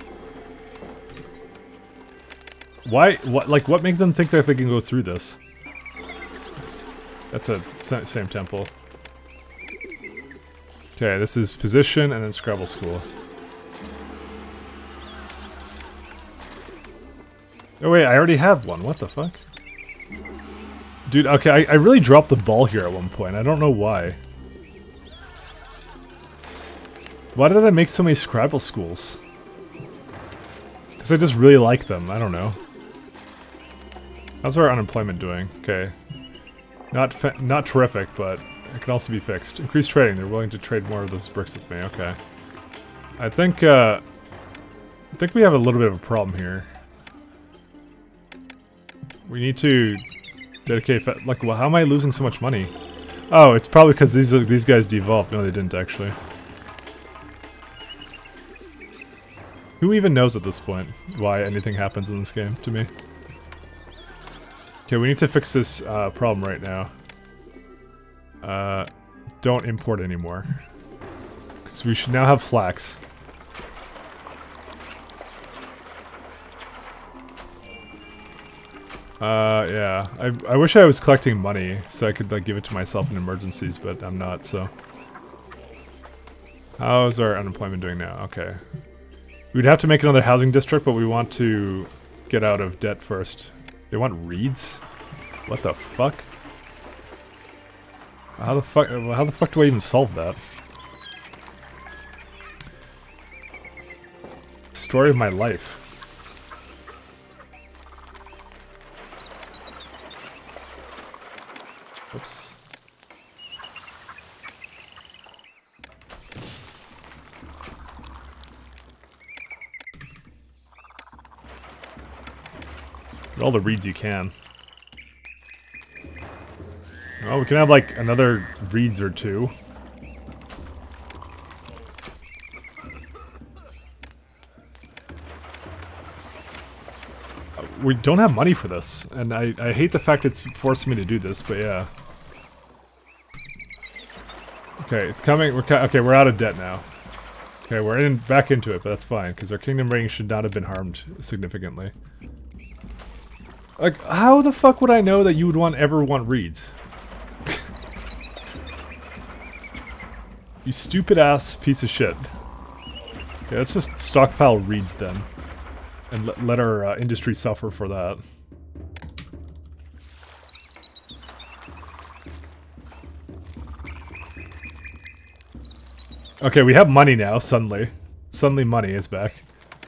Why, what, like, what makes them think that they can go through this? That's a same temple. Okay, this is Physician and then Scrabble School. Oh wait, I already have one. What the fuck? Dude, okay, I, I really dropped the ball here at one point. I don't know why. Why did I make so many Scrabble Schools? Because I just really like them. I don't know. How's our unemployment doing? Okay. Not fa not terrific, but it can also be fixed. Increased trading. They're willing to trade more of those bricks with me. Okay. I think, uh... I think we have a little bit of a problem here. We need to dedicate... Fa like, well, how am I losing so much money? Oh, it's probably because these are, these guys devolved. No, they didn't, actually. Who even knows at this point why anything happens in this game, to me? Okay, we need to fix this uh, problem right now. Uh, don't import anymore. Because we should now have flax. Uh, yeah. I, I wish I was collecting money so I could like give it to myself in emergencies, but I'm not, so... How's our unemployment doing now? Okay. We'd have to make another housing district, but we want to get out of debt first. They want reeds? What the fuck? How the fuck? How the fuck do I even solve that? Story of my life. Oops. Get all the reeds you can. Oh, we can have like another reeds or two. We don't have money for this, and I, I hate the fact it's forcing me to do this, but yeah. Okay, it's coming. We're okay, we're out of debt now. Okay, we're in back into it, but that's fine, because our kingdom rating should not have been harmed significantly. Like, how the fuck would I know that you would want ever want reeds? You stupid ass piece of shit. Okay, let's just stockpile reeds then. And let, let our uh, industry suffer for that. Okay, we have money now, suddenly. Suddenly money is back.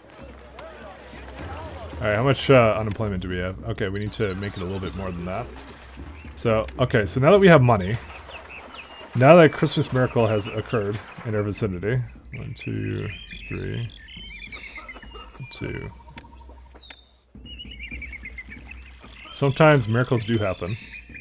Alright, how much uh, unemployment do we have? Okay, we need to make it a little bit more than that. So, okay, so now that we have money, now that Christmas miracle has occurred in our vicinity. One, two, three, two. Sometimes miracles do happen.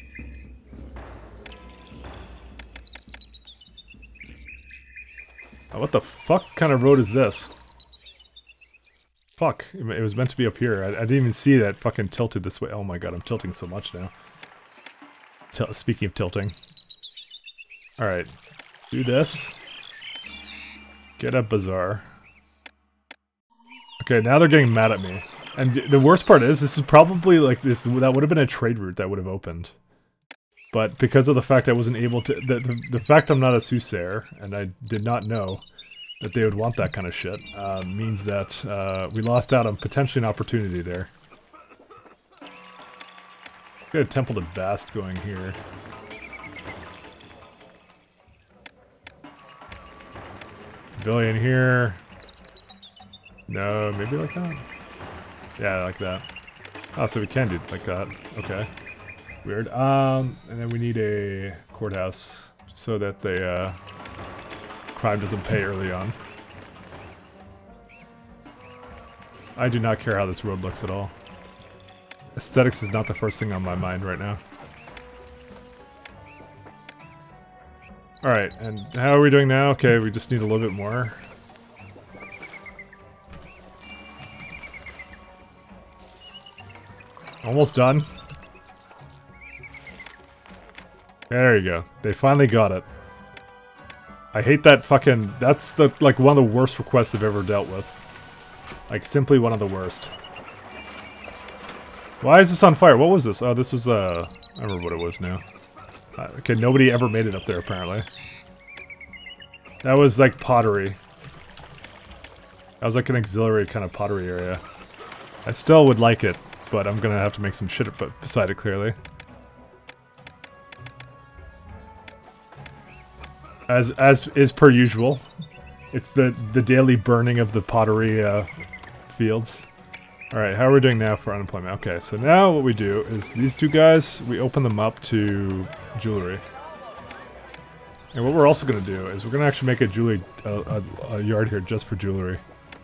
Oh, what the fuck kind of road is this? Fuck, it was meant to be up here. I, I didn't even see that fucking tilted this way. Oh my god, I'm tilting so much now. T speaking of tilting. Alright, do this. Get a bazaar. Okay, now they're getting mad at me. And the worst part is, this is probably like this. That would have been a trade route that would have opened, but because of the fact I wasn't able to, the the, the fact I'm not a soothsayer and I did not know that they would want that kind of shit, uh, means that uh, we lost out on potentially an opportunity there. Got a Temple to Bast going here. Pavilion here. No, maybe like that. Yeah, like that. Oh, so we can do it like that. Okay. Weird. Um, and then we need a courthouse so that the uh, crime doesn't pay early on. I do not care how this road looks at all. Aesthetics is not the first thing on my mind right now. Alright, and how are we doing now? Okay, we just need a little bit more. Almost done. There you go. They finally got it. I hate that fucking... That's the like one of the worst requests I've ever dealt with. Like, simply one of the worst. Why is this on fire? What was this? Oh, this was, uh... I remember what it was now. Uh, okay, nobody ever made it up there, apparently. That was, like, pottery. That was, like, an auxiliary kind of pottery area. I still would like it, but I'm gonna have to make some shit beside it, clearly. As as is per usual. It's the, the daily burning of the pottery uh, fields. Alright, how are we doing now for unemployment? Okay, so now what we do is these two guys, we open them up to jewelry. And what we're also going to do is we're going to actually make a jewelry a, a, a yard here just for jewelry.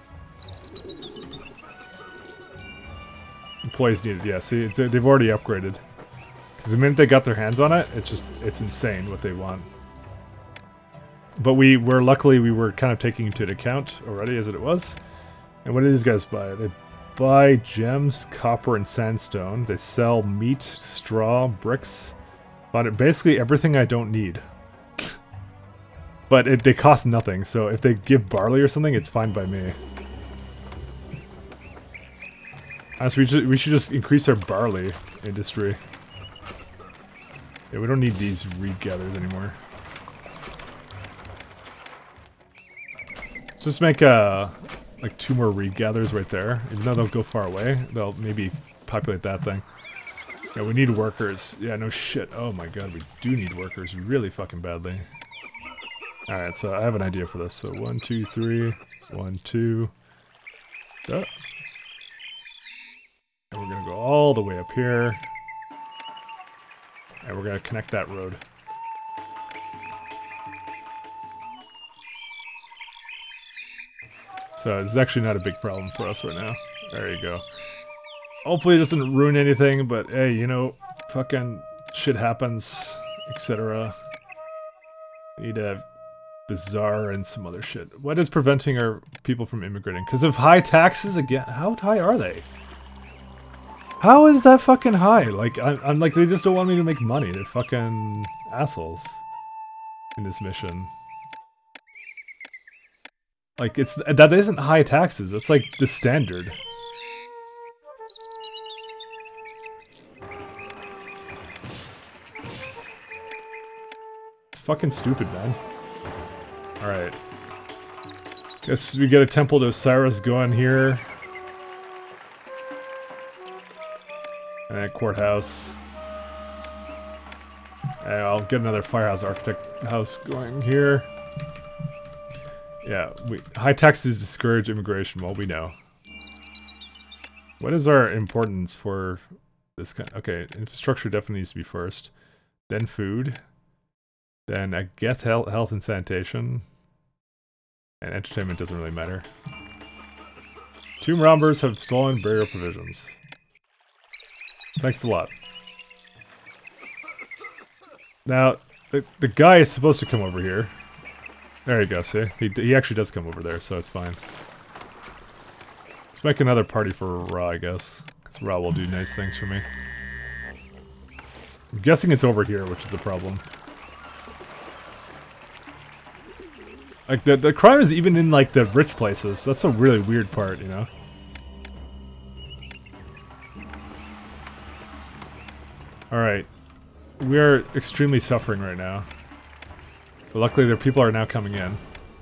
Employees needed, yeah, see, it's, they've already upgraded. Because the minute they got their hands on it, it's just, it's insane what they want. But we were, luckily, we were kind of taking into account already as it was. And what do these guys buy? They buy gems, copper, and sandstone. They sell meat, straw, bricks. But basically everything I don't need. But it, they cost nothing, so if they give barley or something, it's fine by me. Honestly, we, should, we should just increase our barley industry. Yeah, we don't need these reed gatherers anymore. Let's just make uh, like two more reed gatherers right there. Even though they'll go far away, they'll maybe populate that thing. Yeah, we need workers. Yeah, no shit. Oh my god, we do need workers really fucking badly. Alright, so I have an idea for this. So one, two, three, one, two. Oh. And we're gonna go all the way up here. And we're gonna connect that road. So it's actually not a big problem for us right now. There you go. Hopefully it doesn't ruin anything, but hey, you know, fucking shit happens, et cetera. Need to have Bazaar and some other shit. What is preventing our people from immigrating? Because of high taxes again? How high are they? How is that fucking high? Like, I'm, I'm like, they just don't want me to make money. They're fucking assholes in this mission. Like, it's that isn't high taxes. That's like the standard. It's fucking stupid, man. Alright. Guess we get a temple to Osiris going here. And a courthouse. And I'll get another firehouse architect house going here. Yeah, we, high taxes discourage immigration. Well, we know. What is our importance for this kind? Okay, infrastructure definitely needs to be first. Then food. Then I guess health, health and sanitation. And entertainment doesn't really matter. Tomb robbers have stolen burial provisions. Thanks a lot. Now, the, the guy is supposed to come over here. There you go, see? He, he actually does come over there, so it's fine. Let's make another party for Ra, I guess. Because Ra will do nice things for me. I'm guessing it's over here, which is the problem. Like, the, the crime is even in, like, the rich places. That's a really weird part, you know? Alright. We are extremely suffering right now. But luckily, their people are now coming in.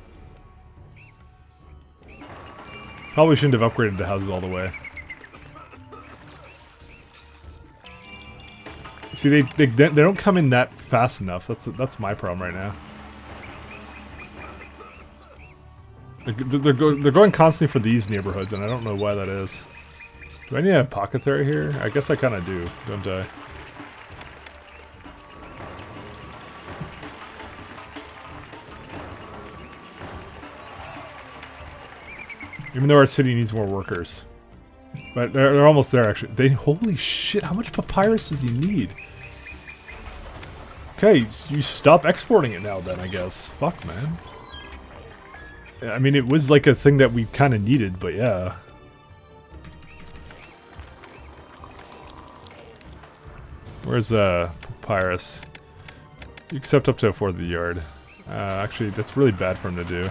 Probably shouldn't have upgraded the houses all the way. See, they they, they don't come in that fast enough. That's that's my problem right now. They're, they're, go, they're going constantly for these neighborhoods, and I don't know why that is. Do I need a apothecary here? I guess I kind of do, don't I? Even though our city needs more workers. But they're, they're almost there, actually. They Holy shit, how much papyrus does he need? Okay, you stop exporting it now then, I guess. Fuck, man. I mean, it was like a thing that we kind of needed, but yeah. Where's uh, papyrus? You accept up to a fourth of the yard. Uh, actually, that's really bad for him to do.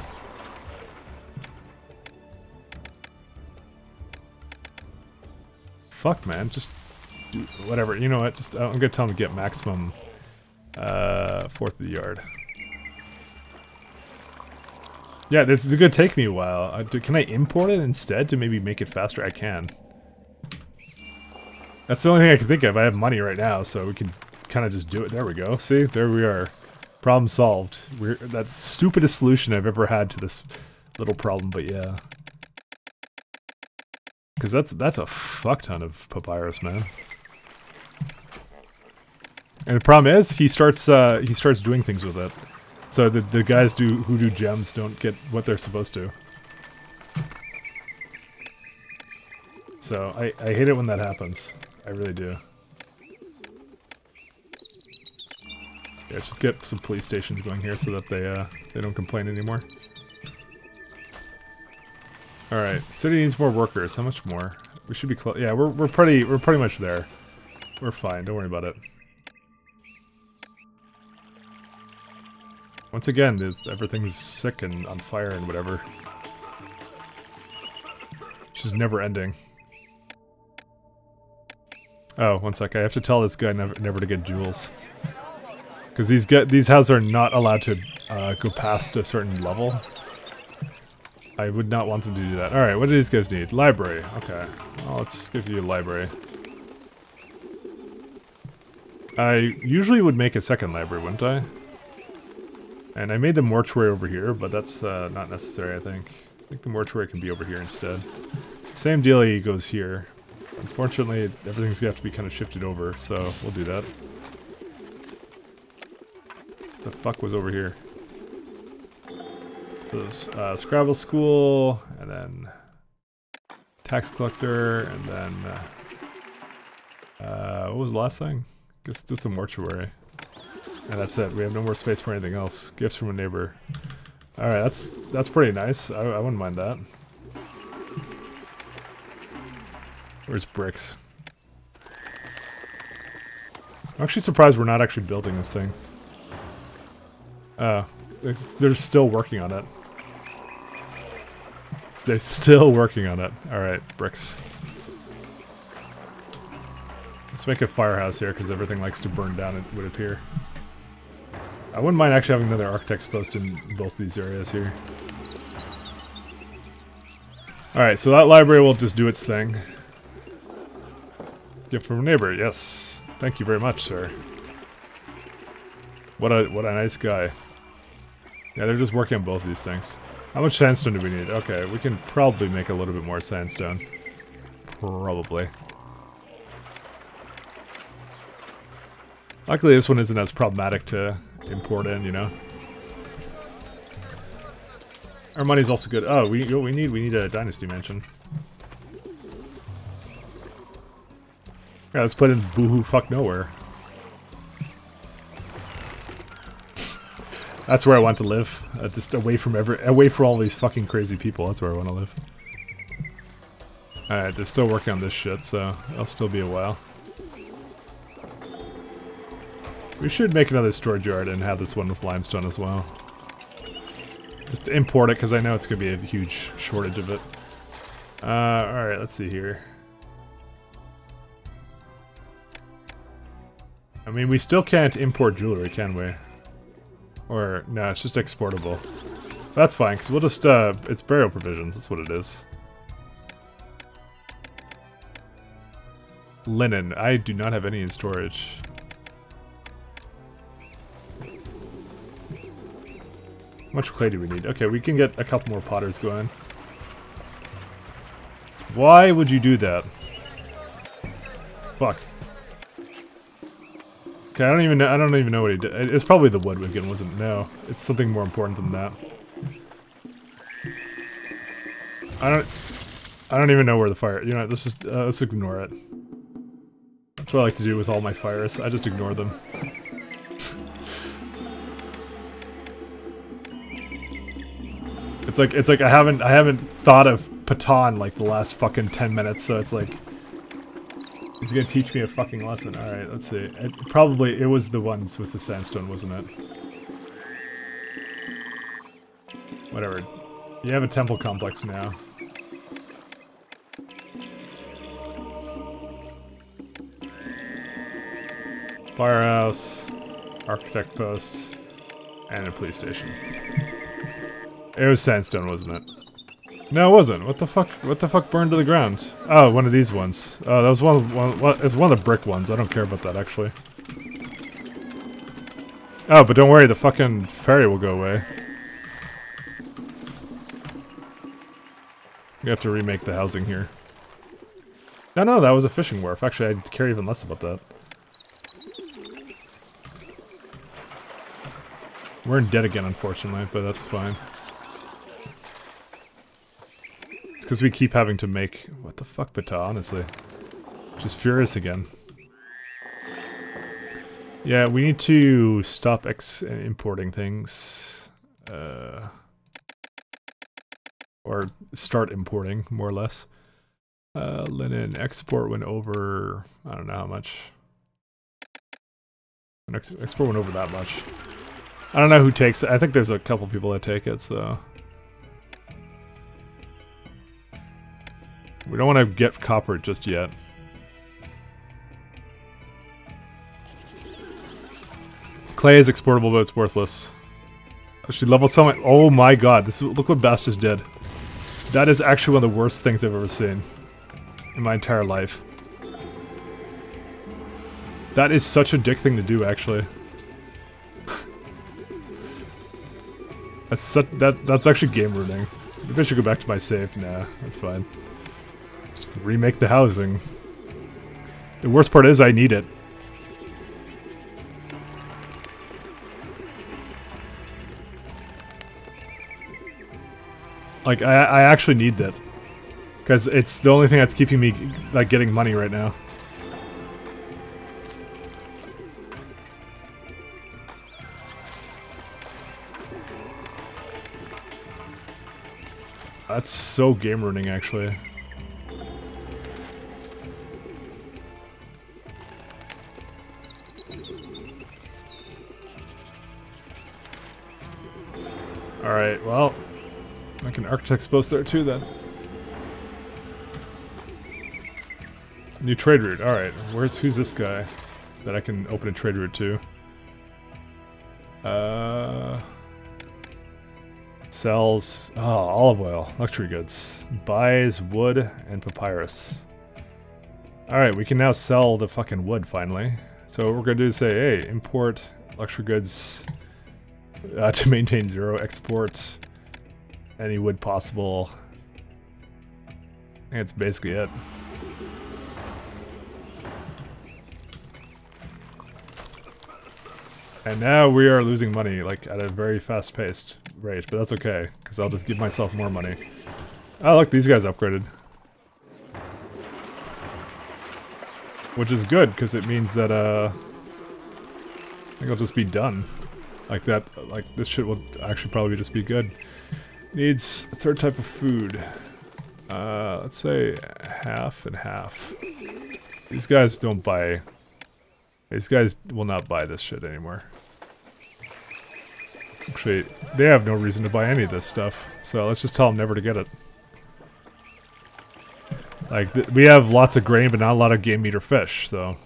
Fuck, man. Just do whatever. You know what? Just I'm gonna tell him to get maximum uh, fourth of the yard. Yeah, this is gonna take me a while. Uh, do, can I import it instead to maybe make it faster? I can. That's the only thing I can think of. I have money right now, so we can kind of just do it. There we go. See? There we are. Problem solved. We're that's the stupidest solution I've ever had to this little problem, but yeah. Because that's that's a fuck ton of papyrus, man. And the problem is, he starts uh, he starts doing things with it. So the the guys do who do gems don't get what they're supposed to. So I I hate it when that happens. I really do. Yeah, let's just get some police stations going here so that they uh they don't complain anymore. All right, city needs more workers. How much more? We should be close. Yeah, we're we're pretty we're pretty much there. We're fine. Don't worry about it. Once again, this everything's sick and on fire and whatever. It's just never ending. Oh, one sec. I have to tell this guy never never to get jewels. Because these get these houses are not allowed to uh, go past a certain level. I would not want them to do that. Alright, what do these guys need? Library. Okay. Well, let's give you a library. I usually would make a second library, wouldn't I? And I made the mortuary over here, but that's uh, not necessary, I think. I think the mortuary can be over here instead. Same dealie goes here. Unfortunately, everything's gonna have to be kind of shifted over, so we'll do that. The fuck was over here? So there's uh, Scrabble School, and then Tax Collector, and then uh, uh, what was the last thing? I guess just the mortuary. And that's it. We have no more space for anything else. Gifts from a neighbor. All right, that's that's pretty nice. I, I wouldn't mind that. Where's bricks? I'm actually surprised we're not actually building this thing. Uh, they're still working on it. They're still working on it. Alright, bricks. Let's make a firehouse here, because everything likes to burn down, it would appear. I wouldn't mind actually having another architect's post in both these areas here. Alright, so that library will just do its thing. Gift from a neighbor, yes. Thank you very much, sir. What a what a nice guy. Yeah, they're just working on both of these things. How much sandstone do we need? Okay, we can probably make a little bit more sandstone. Probably. Luckily this one isn't as problematic to import in, you know. Our money's also good. Oh, we what we need we need a dynasty mansion. Yeah, let's put in boohoo fuck nowhere. That's where I want to live. Uh, just away from every, away from all these fucking crazy people. That's where I want to live. Alright, they're still working on this shit, so it'll still be a while. We should make another storage yard and have this one with limestone as well. Just import it, because I know it's going to be a huge shortage of it. Uh, alright, let's see here. I mean, we still can't import jewelry, can we? Or, no, it's just exportable. That's fine, because we'll just, uh, it's burial provisions, that's what it is. Linen, I do not have any in storage. How much clay do we need? Okay, we can get a couple more potters going. Why would you do that? Fuck. Okay, I don't even know. I don't even know what he did. It's probably the wood again, wasn't it? No, it's something more important than that. I don't. I don't even know where the fire. You know, let's just uh, let's ignore it. That's what I like to do with all my fires. I just ignore them. It's like it's like I haven't I haven't thought of Patan like the last fucking ten minutes. So it's like. He's gonna teach me a fucking lesson. Alright, let's see. It, probably, it was the ones with the sandstone, wasn't it? Whatever. You have a temple complex now. Firehouse, architect post, and a police station. It was sandstone, wasn't it? No, it wasn't. What the fuck? What the fuck burned to the ground? Oh, one of these ones. Oh, that was one. Of, one, one it's one of the brick ones. I don't care about that actually. Oh, but don't worry, the fucking ferry will go away. We have to remake the housing here. No, no, that was a fishing wharf. Actually, I care even less about that. We're in debt again, unfortunately, but that's fine. Because we keep having to make... What the fuck, Bata, honestly. Just furious again. Yeah, we need to stop ex importing things. Uh, or start importing, more or less. Uh, linen export went over... I don't know how much. Ex export went over that much. I don't know who takes it. I think there's a couple people that take it, so... We don't want to get copper just yet. Clay is exportable, but it's worthless. She leveled someone. Oh my god! This is, look what Bass just did. That is actually one of the worst things I've ever seen in my entire life. That is such a dick thing to do, actually. That's such, that that's actually game ruining. Maybe I should go back to my save. Nah, that's fine. Just remake the housing. The worst part is I need it. Like, I, I actually need that. Because it's the only thing that's keeping me, like, getting money right now. That's so game ruining, actually. Alright, well, make an architect's post there too then. New trade route, alright. Where's, who's this guy that I can open a trade route to? Uh... Sells, oh, olive oil, luxury goods. Buys wood and papyrus. Alright, we can now sell the fucking wood finally. So what we're gonna do is say, hey, import luxury goods uh, to maintain zero, export any wood possible. I think that's basically it. And now we are losing money, like, at a very fast-paced rate, but that's okay, because I'll just give myself more money. Oh, look, these guys upgraded. Which is good, because it means that, uh... I think I'll just be done. Like that, like, this shit will actually probably just be good. Needs a third type of food. Uh, let's say half and half. These guys don't buy... These guys will not buy this shit anymore. Actually, they have no reason to buy any of this stuff, so let's just tell them never to get it. Like, th we have lots of grain, but not a lot of game meat or fish, so...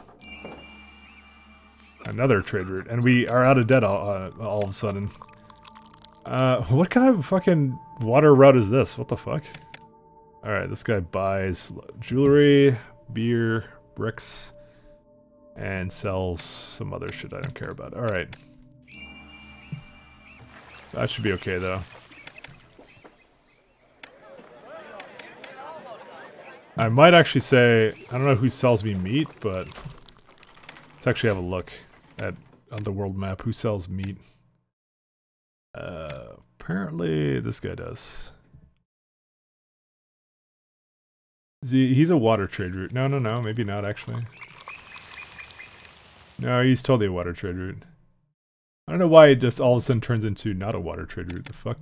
Another trade route, and we are out of debt all, uh, all of a sudden. Uh, what kind of fucking water route is this? What the fuck? Alright, this guy buys jewelry, beer, bricks... and sells some other shit I don't care about. Alright. That should be okay, though. I might actually say... I don't know who sells me meat, but... Let's actually have a look at on the world map. Who sells meat? Uh, apparently, this guy does. Is he, he's a water trade route. No, no, no. Maybe not, actually. No, he's totally a water trade route. I don't know why it just all of a sudden turns into not a water trade route. The fuck?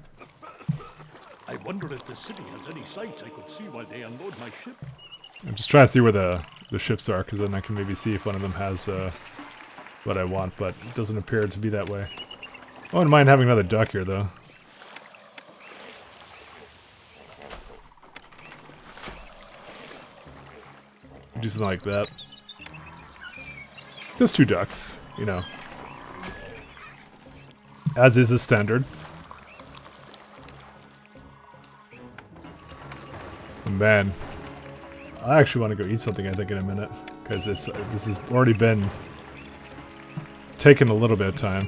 I wonder if the city has any sights I could see while they unload my ship. I'm just trying to see where the, the ships are, because then I can maybe see if one of them has uh, what I want, but it doesn't appear to be that way. I wouldn't mind having another duck here, though. Do something like that. Just two ducks, you know. As is the standard. Man. I actually want to go eat something, I think, in a minute. Because it's uh, this has already been taking a little bit of time.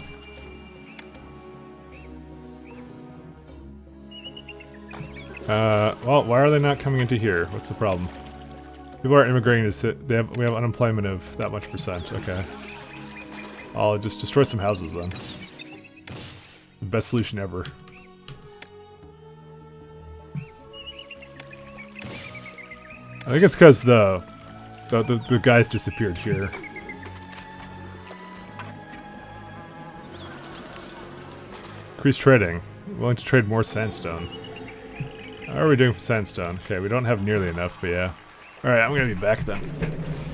Uh, well, why are they not coming into here? What's the problem? People are immigrating to sit. They have we have unemployment of that much percent. Okay. I'll just destroy some houses then. The best solution ever. I think it's because the, the the the guys disappeared here. Increase trading. Willing to trade more sandstone. How are we doing for sandstone? Okay, we don't have nearly enough, but yeah. Alright, I'm gonna be back then.